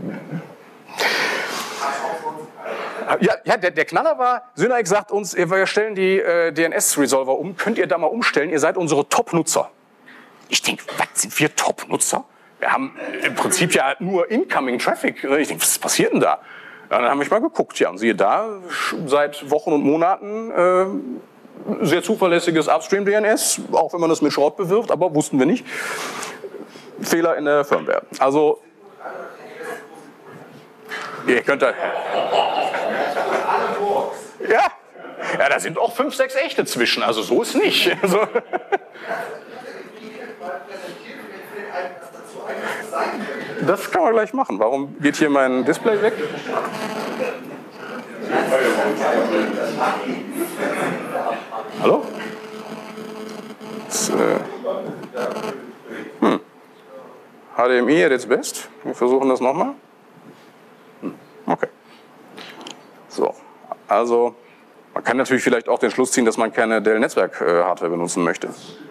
Ja, der Knaller war, Synax sagt uns, wir stellen die DNS-Resolver um, könnt ihr da mal umstellen, ihr seid unsere Top-Nutzer. Ich denke, was sind wir Top-Nutzer? Wir haben im Prinzip ja nur Incoming Traffic. Ich denke, was passiert denn da? Ja, dann haben wir mal geguckt, ja, und siehe da, seit Wochen und Monaten sehr zuverlässiges Upstream-DNS, auch wenn man das mit Schrott bewirft, aber wussten wir nicht. Fehler in der Firmware. Also, ihr könnt da... Ja, da sind auch 5, 6 echte zwischen, also so ist nicht. Also, das kann man gleich machen. Warum geht hier mein Display weg? Hallo? Das, HDMI at its best. Wir versuchen das nochmal. Okay. So, also man kann natürlich vielleicht auch den Schluss ziehen, dass man keine Dell-Netzwerk-Hardware benutzen möchte.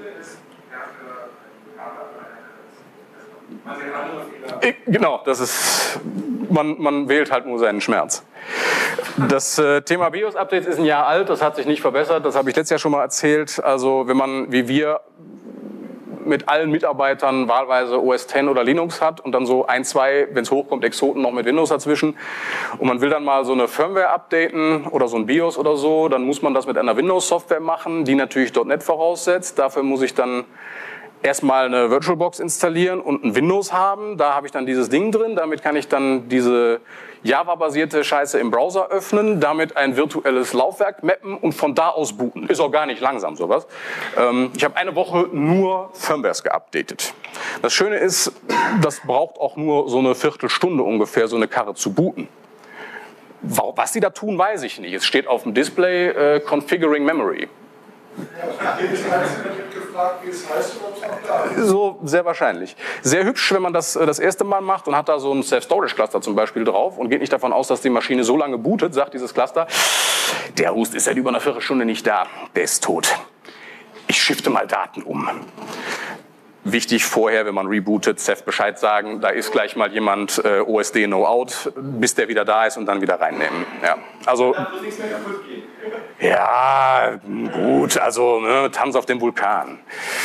Genau, das ist, man wählt halt nur seinen Schmerz. Das Thema BIOS-Updates ist ein Jahr alt, das hat sich nicht verbessert, das habe ich letztes Jahr schon mal erzählt. Also wenn man, wie wir, mit allen Mitarbeitern wahlweise OS X oder Linux hat und dann so 1, 2, wenn es hochkommt, Exoten noch mit Windows dazwischen und man will dann mal so eine Firmware updaten oder so ein BIOS oder so, dann muss man das mit einer Windows-Software machen, die natürlich .NET voraussetzt. Dafür muss ich dann erstmal eine VirtualBox installieren und ein Windows haben. Da habe ich dann dieses Ding drin. Damit kann ich dann diese Java-basierte Scheiße im Browser öffnen, damit ein virtuelles Laufwerk mappen und von da aus booten. Ist auch gar nicht langsam sowas. Ich habe eine Woche nur Firmwares geupdatet. Das Schöne ist, das braucht auch nur so eine Viertelstunde ungefähr, so eine Karre zu booten. Was die da tun, weiß ich nicht. Es steht auf dem Display Configuring Memory. So, sehr wahrscheinlich. Sehr hübsch, wenn man das erste Mal macht und hat da so ein Self-Storage-Cluster zum Beispiel drauf und geht nicht davon aus, dass die Maschine so lange bootet, sagt dieses Cluster, der Host ist seit über einer Viertelstunde nicht da, der ist tot. Ich shifte mal Daten um. Wichtig vorher, wenn man rebootet, Ceph Bescheid sagen, da ist gleich mal jemand OSD No-Out, bis der wieder da ist und dann wieder reinnehmen. Ja, also, ja, gut, also ne, Tanz auf dem Vulkan.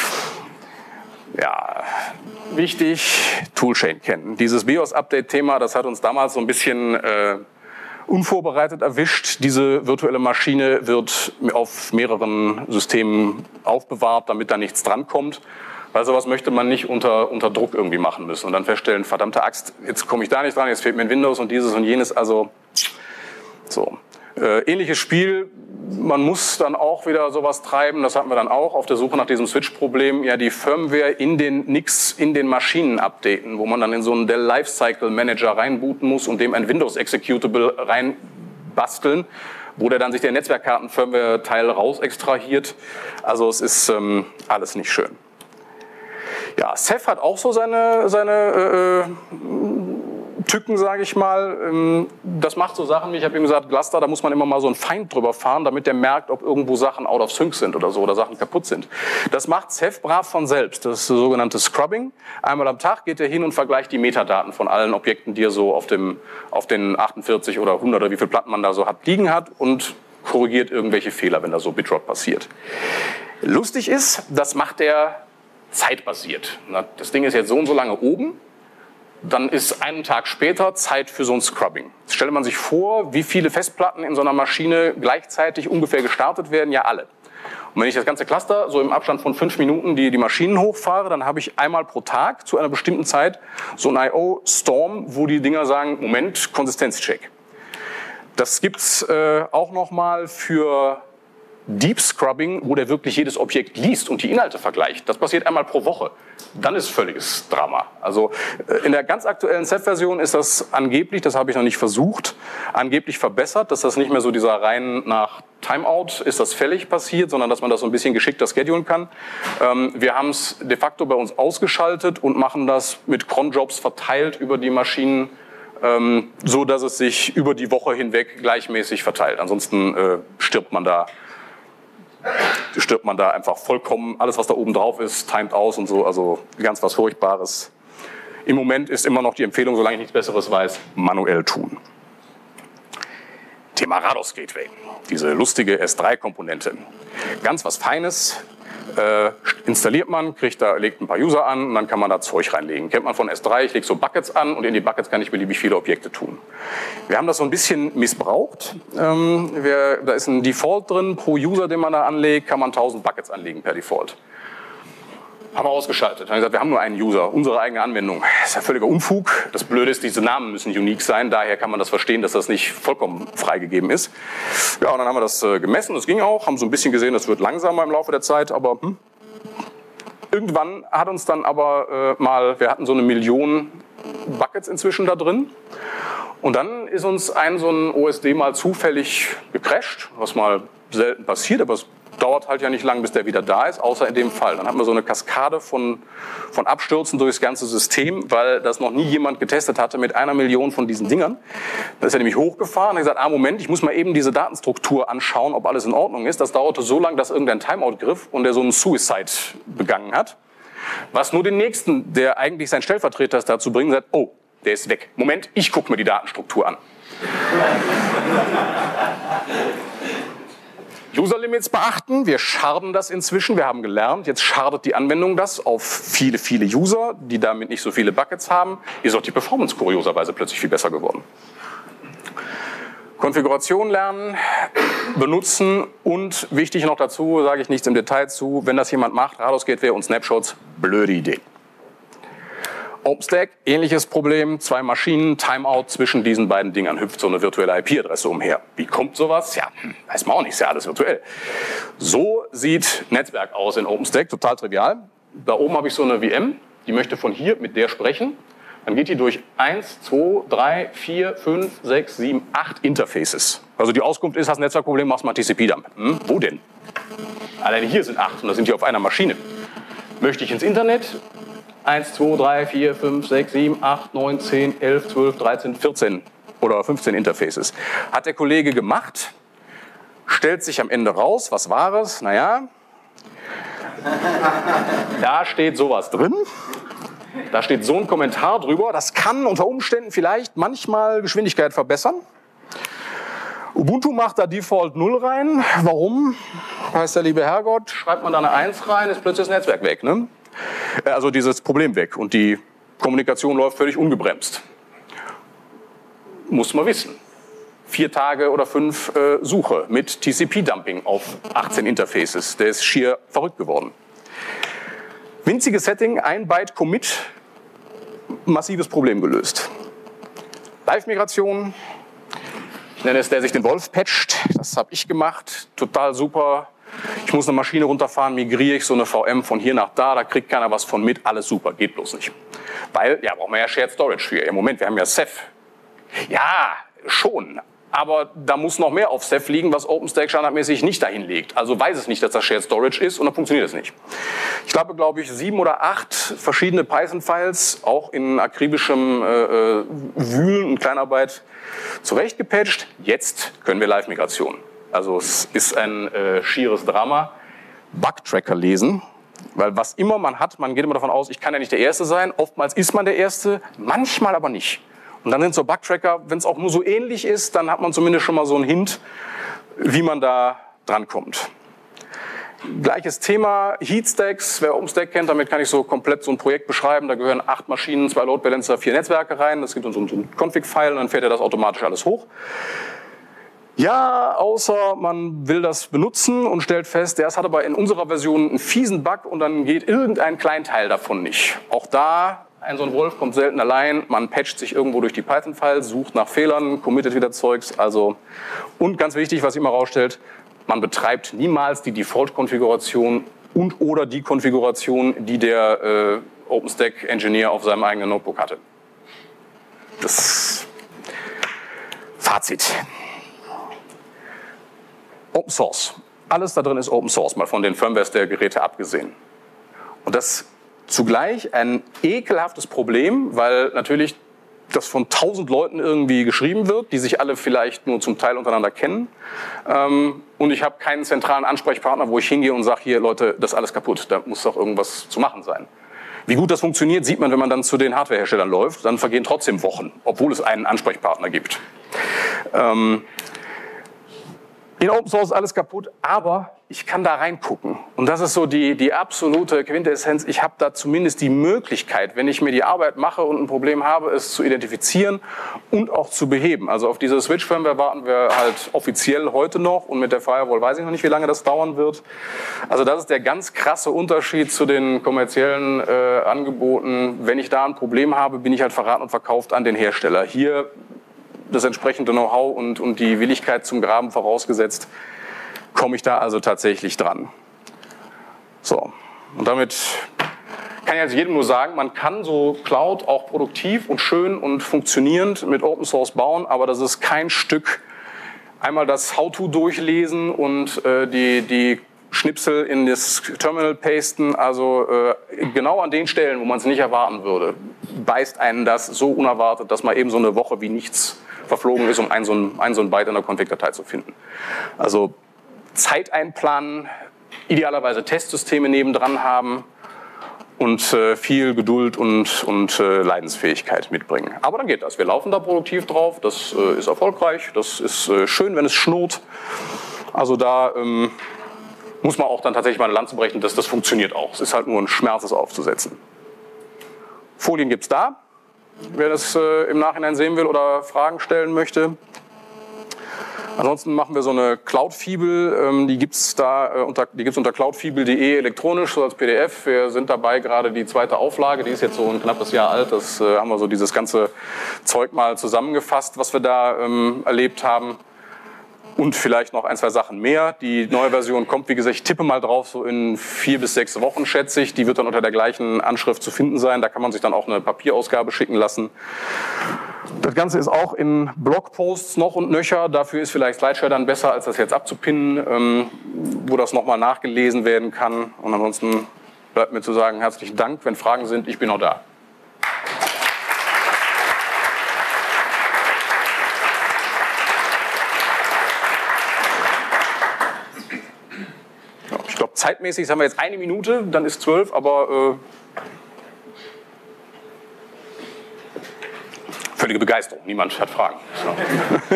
Ja, wichtig, Toolchain kennen. Dieses BIOS-Update-Thema, das hat uns damals so ein bisschen unvorbereitet erwischt. Diese virtuelle Maschine wird auf mehreren Systemen aufbewahrt, damit da nichts drankommt. Weil sowas möchte man nicht unter Druck irgendwie machen müssen und dann feststellen, verdammte Axt, jetzt komme ich da nicht dran, jetzt fehlt mir ein Windows und dieses und jenes. Also so. Ähnliches Spiel, man muss dann auch wieder sowas treiben, das hatten wir dann auch auf der Suche nach diesem Switch-Problem, ja die Firmware in den NICs, in den Maschinen updaten, wo man dann in so einen Dell Lifecycle Manager reinbooten muss und dem ein Windows-Executable reinbasteln, wo der dann sich der Netzwerkkarten-Firmware-Teil raus extrahiert. Also es ist alles nicht schön. Ja, Ceph hat auch so seine Tücken, sage ich mal. Das macht so Sachen, wie ich habe ihm gesagt, Gluster, da muss man immer mal so einen Feind drüber fahren, damit der merkt, ob irgendwo Sachen out of sync sind oder so, oder Sachen kaputt sind. Das macht Ceph brav von selbst. Das ist das sogenannte Scrubbing. Einmal am Tag geht er hin und vergleicht die Metadaten von allen Objekten, die er so auf den 48 oder 100 oder wie viele Platten man da so liegen hat und korrigiert irgendwelche Fehler, wenn da so Bitrot passiert. Lustig ist, das macht er zeitbasiert. Das Ding ist jetzt so und so lange oben. Dann ist einen Tag später Zeit für so ein Scrubbing. Jetzt stellt man sich vor, wie viele Festplatten in so einer Maschine gleichzeitig ungefähr gestartet werden. Ja, alle. Und wenn ich das ganze Cluster so im Abstand von 5 Minuten die Maschinen hochfahre, dann habe ich einmal pro Tag zu einer bestimmten Zeit so ein I.O.-Storm, wo die Dinger sagen, Moment, Konsistenzcheck. Das gibt's auch nochmal für Deep Scrubbing, wo der wirklich jedes Objekt liest und die Inhalte vergleicht. Das passiert einmal pro Woche. Dann ist völliges Drama. Also in der ganz aktuellen Ceph-Version ist das angeblich, das habe ich noch nicht versucht, angeblich verbessert, dass das nicht mehr so dieser rein nach Timeout ist das fällig passiert, sondern dass man das so ein bisschen geschickter schedulen kann. Wir haben es de facto bei uns ausgeschaltet und machen das mit Cronjobs verteilt über die Maschinen, so dass es sich über die Woche hinweg gleichmäßig verteilt. Ansonsten stirbt man da einfach vollkommen. Alles, was da oben drauf ist, timed aus und so. Also ganz was Furchtbares. Im Moment ist immer noch die Empfehlung, solange ich nichts Besseres weiß, manuell tun. Thema Rados Gateway. Diese lustige S3-Komponente. Ganz was Feines. Installiert man, legt ein paar User an und dann kann man da Zeug reinlegen. Kennt man von S3, ich lege so Buckets an und in die Buckets kann ich beliebig viele Objekte tun. Wir haben das so ein bisschen missbraucht. Da ist ein Default drin, pro User, den man da anlegt, kann man 1000 Buckets anlegen per Default. Haben wir ausgeschaltet. Haben gesagt, wir haben nur einen User, unsere eigene Anwendung. Das ist ja völliger Unfug. Das Blöde ist, diese Namen müssen unique sein. Daher kann man das verstehen, dass das nicht vollkommen freigegeben ist. Ja, und dann haben wir das gemessen. Das ging auch. Haben so ein bisschen gesehen, das wird langsamer im Laufe der Zeit. Aber irgendwann hat uns dann aber wir hatten so 1 Million Buckets inzwischen da drin. Und dann ist uns so ein OSD mal zufällig gecrasht, was mal selten passiert, aber es dauert halt ja nicht lang, bis der wieder da ist, außer in dem Fall. Dann hat man so eine Kaskade von Abstürzen durchs ganze System, weil das noch nie jemand getestet hatte mit 1 Million von diesen Dingern. Da ist er nämlich hochgefahren und hat gesagt, Moment, ich muss mal eben diese Datenstruktur anschauen, ob alles in Ordnung ist. Das dauerte so lange, dass irgendein Timeout griff und der so einen Suicide begangen hat. Was nur den Nächsten, der eigentlich sein Stellvertreter ist, dazu bringt, sagt, oh, der ist weg. Moment, ich gucke mir die Datenstruktur an. User-Limits beachten, wir sharden das inzwischen, wir haben gelernt, jetzt shardet die Anwendung das auf viele, viele User, die damit nicht so viele Buckets haben, ist auch die Performance kurioserweise plötzlich viel besser geworden. Konfiguration lernen, benutzen und wichtig noch dazu, sage ich nichts im Detail zu, wenn das jemand macht, Rados Gateway und Snapshots, blöde Idee. OpenStack, ähnliches Problem, 2 Maschinen, Timeout zwischen diesen beiden Dingern, hüpft so eine virtuelle IP-Adresse umher. Wie kommt sowas? Ja, weiß man auch nicht, ist ja alles virtuell. So sieht Netzwerk aus in OpenStack, total trivial. Da oben habe ich so eine VM, die möchte von hier mit der sprechen. Dann geht die durch 1, 2, 3, 4, 5, 6, 7, 8 Interfaces. Also die Auskunft ist, hast ein Netzwerkproblem, machst mal TCP-Dump. Wo denn? Alleine hier sind 8 und das sind die auf einer Maschine. Möchte ich ins Internet? 1, 2, 3, 4, 5, 6, 7, 8, 9, 10, 11, 12, 13, 14 oder 15 Interfaces. Hat der Kollege gemacht, stellt sich am Ende raus, was war es? Naja, da steht sowas drin. Da steht so ein Kommentar drüber. Das kann unter Umständen vielleicht manchmal Geschwindigkeit verbessern. Ubuntu macht da Default 0 rein. Warum? Weiß der liebe Herrgott, schreibt man da eine 1 rein, ist plötzlich das Netzwerk weg. Ne? Also dieses Problem weg und die Kommunikation läuft völlig ungebremst. Muss man wissen. 4 Tage oder 5 Suche mit TCP-Dumping auf 18 Interfaces. Der ist schier verrückt geworden. Winziges Setting, 1 Byte Commit, massives Problem gelöst. Live-Migration, ich nenne es, der sich den Wolf patcht. Das habe ich gemacht, total super. Ich muss eine Maschine runterfahren, migriere ich so eine VM von hier nach da, da kriegt keiner was von mit, alles super, geht bloß nicht. Weil, ja, brauchen wir ja Shared Storage für. Im Moment, wir haben ja Ceph. Ja, schon. Aber da muss noch mehr auf Ceph liegen, was OpenStack standardmäßig nicht dahin legt. Also weiß es nicht, dass das Shared Storage ist und dann funktioniert es nicht. Ich glaube ich, 7 oder 8 verschiedene Python-Files, auch in akribischem Wühlen und Kleinarbeit zurechtgepatcht. Jetzt können wir Live-Migration. Also es ist ein schieres Drama. Bug-Tracker lesen, weil was immer man hat, man geht immer davon aus, ich kann ja nicht der Erste sein. Oftmals ist man der Erste, manchmal aber nicht. Und dann sind so Bug-Tracker, wenn es auch nur so ähnlich ist, dann hat man zumindest schon mal so einen Hint, wie man da drankommt. Gleiches Thema, Heatstacks, wer OpenStack kennt, damit kann ich so komplett so ein Projekt beschreiben. Da gehören 8 Maschinen, 2 Load Balancer, 4 Netzwerke rein. Das gibt uns so ein Config-File und dann fährt er das automatisch alles hoch. Ja, außer man will das benutzen und stellt fest, das hat aber in unserer Version einen fiesen Bug und dann geht irgendein Kleinteil davon nicht. Auch da, so ein Wolf kommt selten allein, man patcht sich irgendwo durch die Python-Files, sucht nach Fehlern, committet wieder Zeugs. Also, und ganz wichtig, was sich immer rausstellt, man betreibt niemals die Default-Konfiguration und oder die Konfiguration, die der OpenStack-Engineer auf seinem eigenen Notebook hatte. Das Fazit. Open Source. Alles da drin ist Open Source, mal von den Firmwares der Geräte abgesehen. Und das zugleich ein ekelhaftes Problem, weil natürlich das von 1000 Leuten irgendwie geschrieben wird, die sich alle vielleicht nur zum Teil untereinander kennen. Und ich habe keinen zentralen Ansprechpartner, wo ich hingehe und sage, hier Leute, das ist alles kaputt, da muss doch irgendwas zu machen sein. Wie gut das funktioniert, sieht man, wenn man dann zu den Hardwareherstellern läuft. Dann vergehen trotzdem Wochen, obwohl es einen Ansprechpartner gibt. In Open Source ist alles kaputt, aber ich kann da reingucken. Und das ist so die absolute Quintessenz. Ich habe da zumindest die Möglichkeit, wenn ich mir die Arbeit mache und ein Problem habe, es zu identifizieren und auch zu beheben. Also auf diese Switch-Firmware warten wir halt offiziell heute noch und mit der Firewall weiß ich noch nicht, wie lange das dauern wird. Also das ist der ganz krasse Unterschied zu den kommerziellen Angeboten. Wenn ich da ein Problem habe, bin ich halt verraten und verkauft an den Hersteller. Hier das entsprechende Know-how und die Willigkeit zum Graben vorausgesetzt, komme ich da also tatsächlich dran. So, und damit kann ich also jedem nur sagen, man kann so Cloud auch produktiv und schön und funktionierend mit Open Source bauen, aber das ist kein Stück, einmal das How-To durchlesen und die Schnipsel in das Terminal pasten, also genau an den Stellen, wo man es nicht erwarten würde, beißt einen das so unerwartet, dass man eben so eine Woche wie nichts verflogen ist, um ein so ein Byte in der Config-Datei zu finden. Also Zeit einplanen, idealerweise Testsysteme nebendran haben und viel Geduld und Leidensfähigkeit mitbringen. Aber dann geht das. Wir laufen da produktiv drauf, das ist erfolgreich, das ist schön, wenn es schnurrt. Also da muss man auch dann tatsächlich mal eine Lanze brechen, dass das funktioniert auch. Es ist halt nur ein Schmerz, es aufzusetzen. Folien gibt es da, wer das im Nachhinein sehen will oder Fragen stellen möchte. Ansonsten machen wir so eine Cloud-Fibel, die gibt es unter cloudfibel.de elektronisch, so als PDF. Wir sind dabei, gerade die 2. Auflage, die ist jetzt so ein knappes Jahr alt. Das haben wir so dieses ganze Zeug mal zusammengefasst, was wir da erlebt haben. Und vielleicht noch 1, 2 Sachen mehr. Die neue Version kommt, wie gesagt, ich tippe mal drauf, so in 4 bis 6 Wochen, schätze ich. Die wird dann unter der gleichen Anschrift zu finden sein. Da kann man sich dann auch eine Papierausgabe schicken lassen. Das Ganze ist auch in Blogposts noch und nöcher. Dafür ist vielleicht Slideshare dann besser, als das jetzt abzupinnen, wo das nochmal nachgelesen werden kann. Und ansonsten bleibt mir zu sagen, herzlichen Dank. Wenn Fragen sind, ich bin auch da. Ich glaube, zeitmäßig haben wir jetzt 1 Minute, dann ist 12, aber völlige Begeisterung, niemand hat Fragen. So.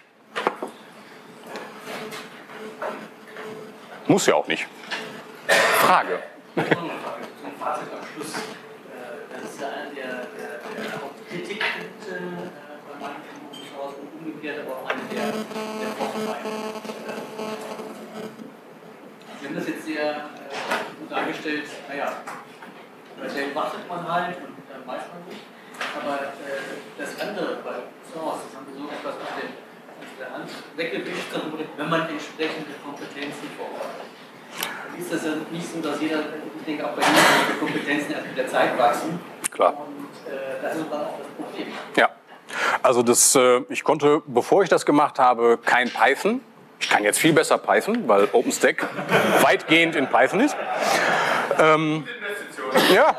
Muss ja auch nicht. Frage. Zum Fazit am Schluss. Das ist ja einer der Hauptkritikpunkte bei manchen Open Source und umgekehrt umgekehrt aber auch eine der Vorteile. Wir haben das jetzt sehr gut dargestellt, naja, bei Dell wartet man halt und dann weiß man nicht. Aber das andere bei Source, das haben wir so etwas auf der Hand weggewischt, wenn man entsprechende Kompetenzen vor Ort hat. Dann ist das ja nicht so, dass jeder, ich denke auch bei Ihnen, Kompetenzen erst mit der Zeit wachsen. Klar. Und das ist dann auch das Problem. Ja, also ich konnte, bevor ich das gemacht habe, kein Python. Ich kann jetzt viel besser Python, weil OpenStack weitgehend in Python ist. Ja.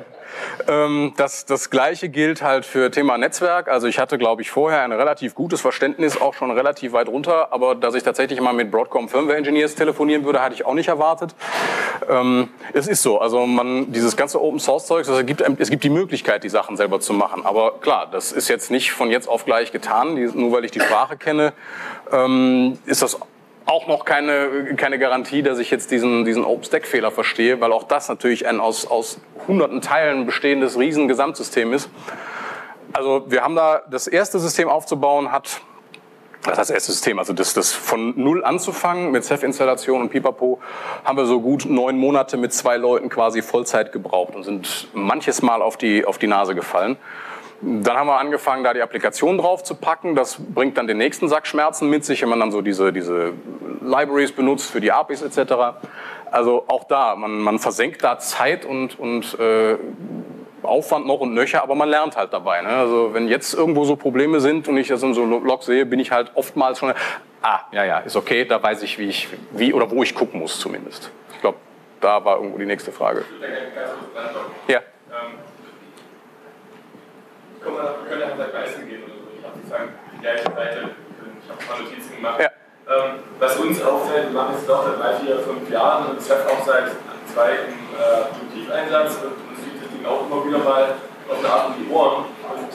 Das Gleiche gilt halt für Thema Netzwerk. Also ich hatte, glaube ich, vorher ein relativ gutes Verständnis, auch schon relativ weit runter. Aber dass ich tatsächlich mal mit Broadcom Firmware Engineers telefonieren würde, hatte ich auch nicht erwartet. Es ist so, also dieses ganze Open Source Zeug, es gibt die Möglichkeit, die Sachen selber zu machen. Aber klar, das ist jetzt nicht von jetzt auf gleich getan. Nur weil ich die Sprache kenne, ist das auch noch keine Garantie, dass ich jetzt diesen OpenStack-Fehler verstehe, weil auch das natürlich ein aus hunderten Teilen bestehendes riesen Gesamtsystem ist. Also wir haben da das erste System aufzubauen, das erste System, also das von null anzufangen mit Ceph-Installation und Pipapo, haben wir so gut 9 Monate mit 2 Leuten quasi Vollzeit gebraucht und sind manches Mal auf die Nase gefallen. Dann haben wir angefangen, da die Applikation drauf zu packen. Das bringt dann den nächsten Sack Schmerzen mit sich, wenn man dann so diese Libraries benutzt für die APIs etc. Also auch da, man versenkt da Zeit und Aufwand noch und nöcher, aber man lernt halt dabei. Ne? Also wenn jetzt irgendwo so Probleme sind und ich das in so Logs sehe, bin ich halt oftmals schon, ja, ist okay, da weiß ich, wie oder wo ich gucken muss zumindest. Ich glaube, da war irgendwo die nächste Frage. Ja. Wir können ja vielleicht Weißen gehen oder so. Ich habe sozusagen die gleiche Seite. Ich habe ein paar Notizen gemacht. Ja. Was uns auffällt, wir machen es doch seit 3, 4, 5 Jahren und Ceph auch seit 2 im Produktiveinsatz und uns liegt das Ding auch immer wieder mal auf eine Art um die Ohren. Und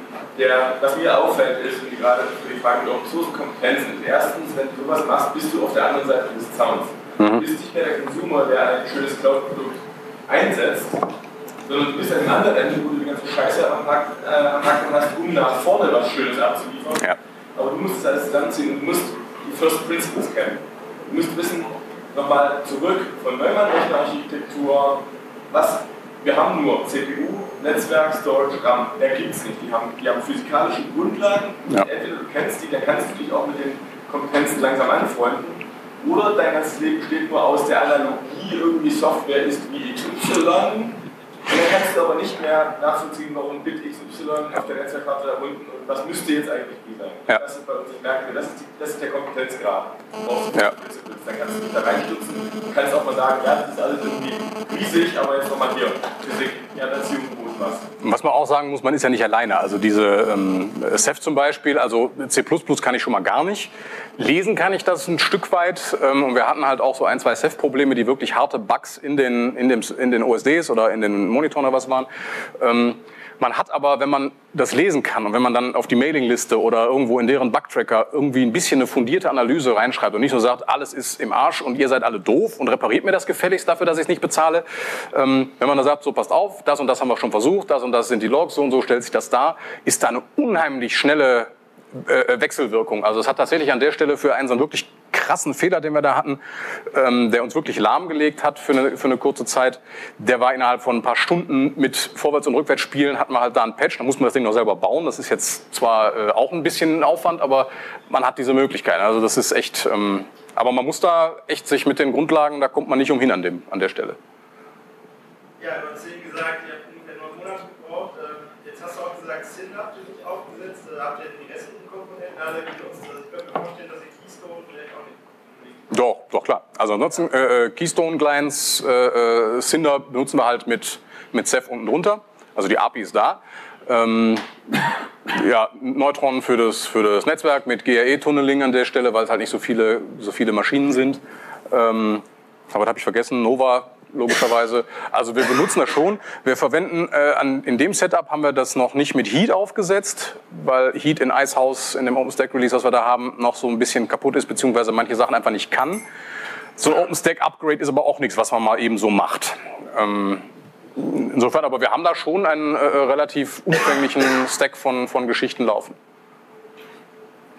was mir auffällt, ist, und gerade für die Frage mit Open Source Kompetenzen, erstens, wenn du sowas machst, bist du auf der anderen Seite des Zauns. Du bist nicht mehr der Consumer, der ein schönes Cloud-Produkt einsetzt, sondern du bist an dem anderen Ende, wo du die ganze Scheiße am Hacken hast, um nach vorne was Schönes abzuliefern. Ja. Aber du musst es alles zusammenziehen und du musst die First Principles kennen. Du musst wissen, nochmal zurück von Neumann-Rechenarchitektur, wir haben nur CPU, Netzwerk, Storage, RAM, mehr gibt es nicht. Die haben physikalische Grundlagen, ja. Entweder du kennst die, dann kannst du dich auch mit den Kompetenzen langsam anfreunden, oder dein ganzes Leben besteht nur aus der Analogie, irgendwie Software ist wie XY. Und dann kannst du aber nicht mehr nachvollziehen, warum Bit XY auf der Netzwerkkarte da unten und was müsste jetzt eigentlich die sein. Ja. Das ist bei uns, ich merke, das ist der Kompetenzgrad. Du brauchst dann kannst du dich da reinstützen. Du kannst auch mal sagen, ja, das ist alles irgendwie riesig, aber jetzt nochmal hier, Physik, Erziehung, was man auch sagen muss, man ist ja nicht alleine. Also diese Ceph zum Beispiel, also C++ kann ich schon mal gar nicht. Lesen kann ich das ein Stück weit. Und wir hatten halt auch so 1, 2 Ceph-Probleme, die wirklich harte Bugs in den OSDs oder in den Monitoren oder was waren. Man hat aber, wenn man das lesen kann und wenn man dann auf die Mailingliste oder irgendwo in deren Bugtracker irgendwie ein bisschen eine fundierte Analyse reinschreibt und nicht nur sagt, alles ist im Arsch und ihr seid alle doof und repariert mir das gefälligst dafür, dass ich es nicht bezahle. Wenn man da sagt, so passt auf, das und das haben wir schon versucht, das und das sind die Logs, so und so stellt sich das dar, ist da eine unheimlich schnelle Wechselwirkung. Also es hat tatsächlich an der Stelle für einen so einen wirklich krassen Fehler, den wir da hatten, der uns wirklich lahmgelegt hat für eine kurze Zeit, der war innerhalb von ein paar Stunden mit Vorwärts- und Rückwärtsspielen, hatten wir halt da einen Patch, da mussten wir das Ding noch selber bauen. Das ist jetzt zwar auch ein bisschen Aufwand, aber man hat diese Möglichkeit. Also das ist echt, aber man muss da echt sich mit den Grundlagen, da kommt man nicht umhin an der Stelle. Ja, du hast eben gesagt, ihr habt ungefähr 9 Monate gebraucht. Jetzt hast du auch gesagt, SYN habt ihr nicht aufgesetzt. Habt ihr die restlichen Komponenten alle genutzt? Also ich könnte mir vorstellen, dass ihr Keystone vielleicht auch nicht. Doch, klar. Also ansonsten Keystone-Clients, Cinder benutzen wir halt mit Ceph unten drunter. Also die API ist da. Ja, Neutron für das Netzwerk mit GRE-Tunneling an der Stelle, weil es halt nicht so viele Maschinen sind. Aber das habe ich vergessen. Nova logischerweise. Also wir benutzen das schon. Wir verwenden, in dem Setup haben wir das noch nicht mit Heat aufgesetzt, weil Heat in Icehouse, in dem OpenStack-Release, was wir da haben, noch so ein bisschen kaputt ist, beziehungsweise manche Sachen einfach nicht kann. So ein OpenStack-Upgrade ist aber auch nichts, was man mal eben so macht. Insofern, aber wir haben da schon einen relativ umfänglichen Stack von Geschichten laufen.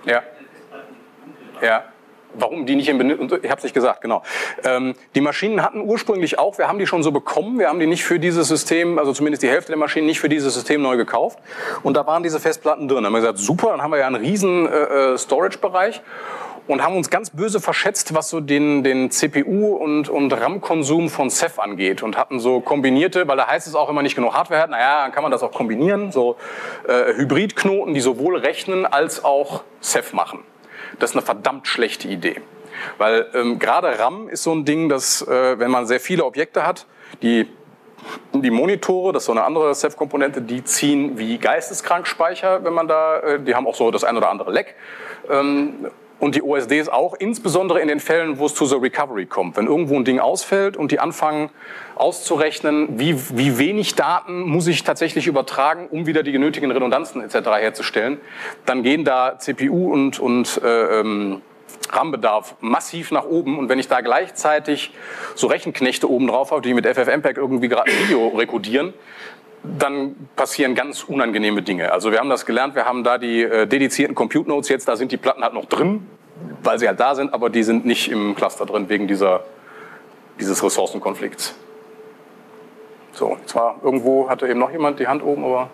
Ja. Ja. Warum die nicht in Benutzung, ich habe es nicht gesagt, genau. Die Maschinen hatten ursprünglich auch, wir haben die schon so bekommen, wir haben die nicht für dieses System, also zumindest die Hälfte der Maschinen nicht für dieses System neu gekauft. Und da waren diese Festplatten drin. Da haben wir gesagt, super, dann haben wir ja einen riesen Storage-Bereich und haben uns ganz böse verschätzt, was so den CPU- und RAM-Konsum von Ceph angeht. Und hatten so kombinierte, weil da heißt es auch immer nicht genug Hardware hat, naja, dann kann man das auch kombinieren, so Hybridknoten, die sowohl rechnen als auch Ceph machen. Das ist eine verdammt schlechte Idee. Weil gerade RAM ist so ein Ding, dass wenn man sehr viele Objekte hat, die Monitore, das ist so eine andere Ceph-Komponente, die ziehen wie geisteskrank Speicher, wenn man da, die haben auch so das ein oder andere Leck. Und die OSDs auch, insbesondere in den Fällen, wo es zu so Recovery kommt. Wenn irgendwo ein Ding ausfällt und die anfangen auszurechnen, wie wenig Daten muss ich tatsächlich übertragen, um wieder die genötigen Redundanzen etc. herzustellen, dann gehen da CPU und RAM-Bedarf massiv nach oben. Und wenn ich da gleichzeitig so Rechenknechte oben drauf habe, die mit FFmpeg irgendwie gerade ein Video rekodieren, dann passieren ganz unangenehme Dinge. Also wir haben das gelernt, wir haben da die dedizierten Compute Nodes jetzt, da sind die Platten halt noch drin, weil sie halt da sind, aber die sind nicht im Cluster drin wegen dieses Ressourcenkonflikts. So, zwar irgendwo hatte eben noch jemand die Hand oben, aber...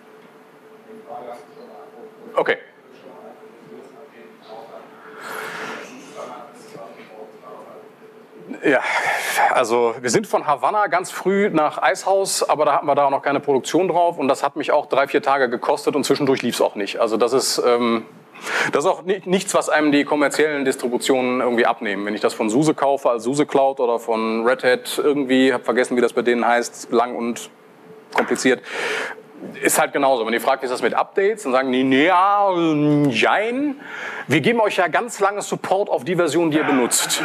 Okay. Ja, also wir sind von Havanna ganz früh nach Eishaus, aber da hatten wir da noch keine Produktion drauf und das hat mich auch 3-4 Tage gekostet und zwischendurch lief es auch nicht. Also das ist auch nichts, was einem die kommerziellen Distributionen irgendwie abnehmen. Wenn ich das von SUSE kaufe als SUSE Cloud oder von Red Hat irgendwie, habe vergessen, wie das bei denen heißt, lang und kompliziert, ist halt genauso. Wenn ihr fragt, wie ist das mit Updates, dann sagen die, ja, jein. Wir geben euch ja ganz lange Support auf die Version, die ihr benutzt.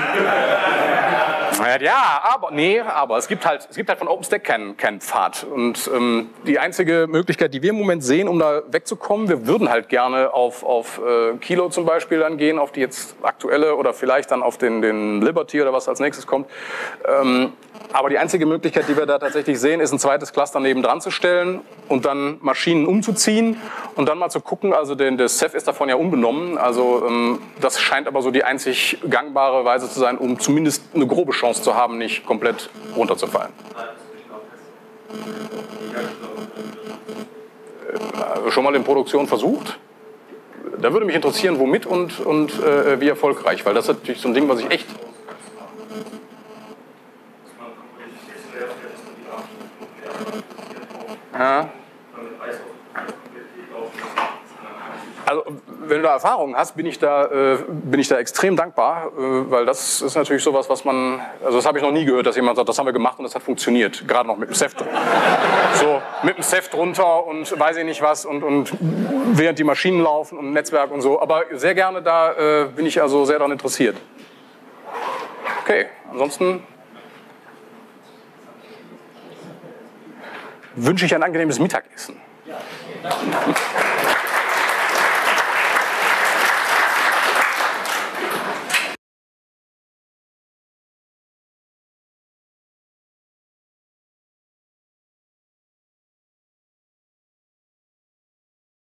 Ja, aber es gibt halt von OpenStack keinen Pfad. Und die einzige Möglichkeit, die wir im Moment sehen, um da wegzukommen, wir würden halt gerne auf Kilo zum Beispiel dann gehen, auf die jetzt aktuelle oder vielleicht dann auf den Liberty oder was als nächstes kommt. Aber die einzige Möglichkeit, die wir da tatsächlich sehen, ist ein zweites Cluster nebendran zu stellen und dann Maschinen umzuziehen und dann mal zu gucken, also das Ceph ist davon ja unbenommen, also das scheint aber so die einzig gangbare Weise zu sein, um zumindest eine grobe Chance zu haben, nicht komplett runterzufallen. Schon mal in Produktion versucht? Da würde mich interessieren, womit und wie erfolgreich, weil das ist natürlich so ein Ding, was ich echt... Ja. Also, wenn du da Erfahrungen hast, bin ich da extrem dankbar, weil das ist natürlich sowas, was man, also das habe ich noch nie gehört, dass jemand sagt, das haben wir gemacht und das hat funktioniert, gerade noch mit dem Ceph. So, mit dem Ceph drunter und weiß ich nicht was und während die Maschinen laufen und Netzwerk und so, aber sehr gerne da bin ich also sehr daran interessiert. Okay, ansonsten wünsche ich ein angenehmes Mittagessen. Ja, vielen Dank.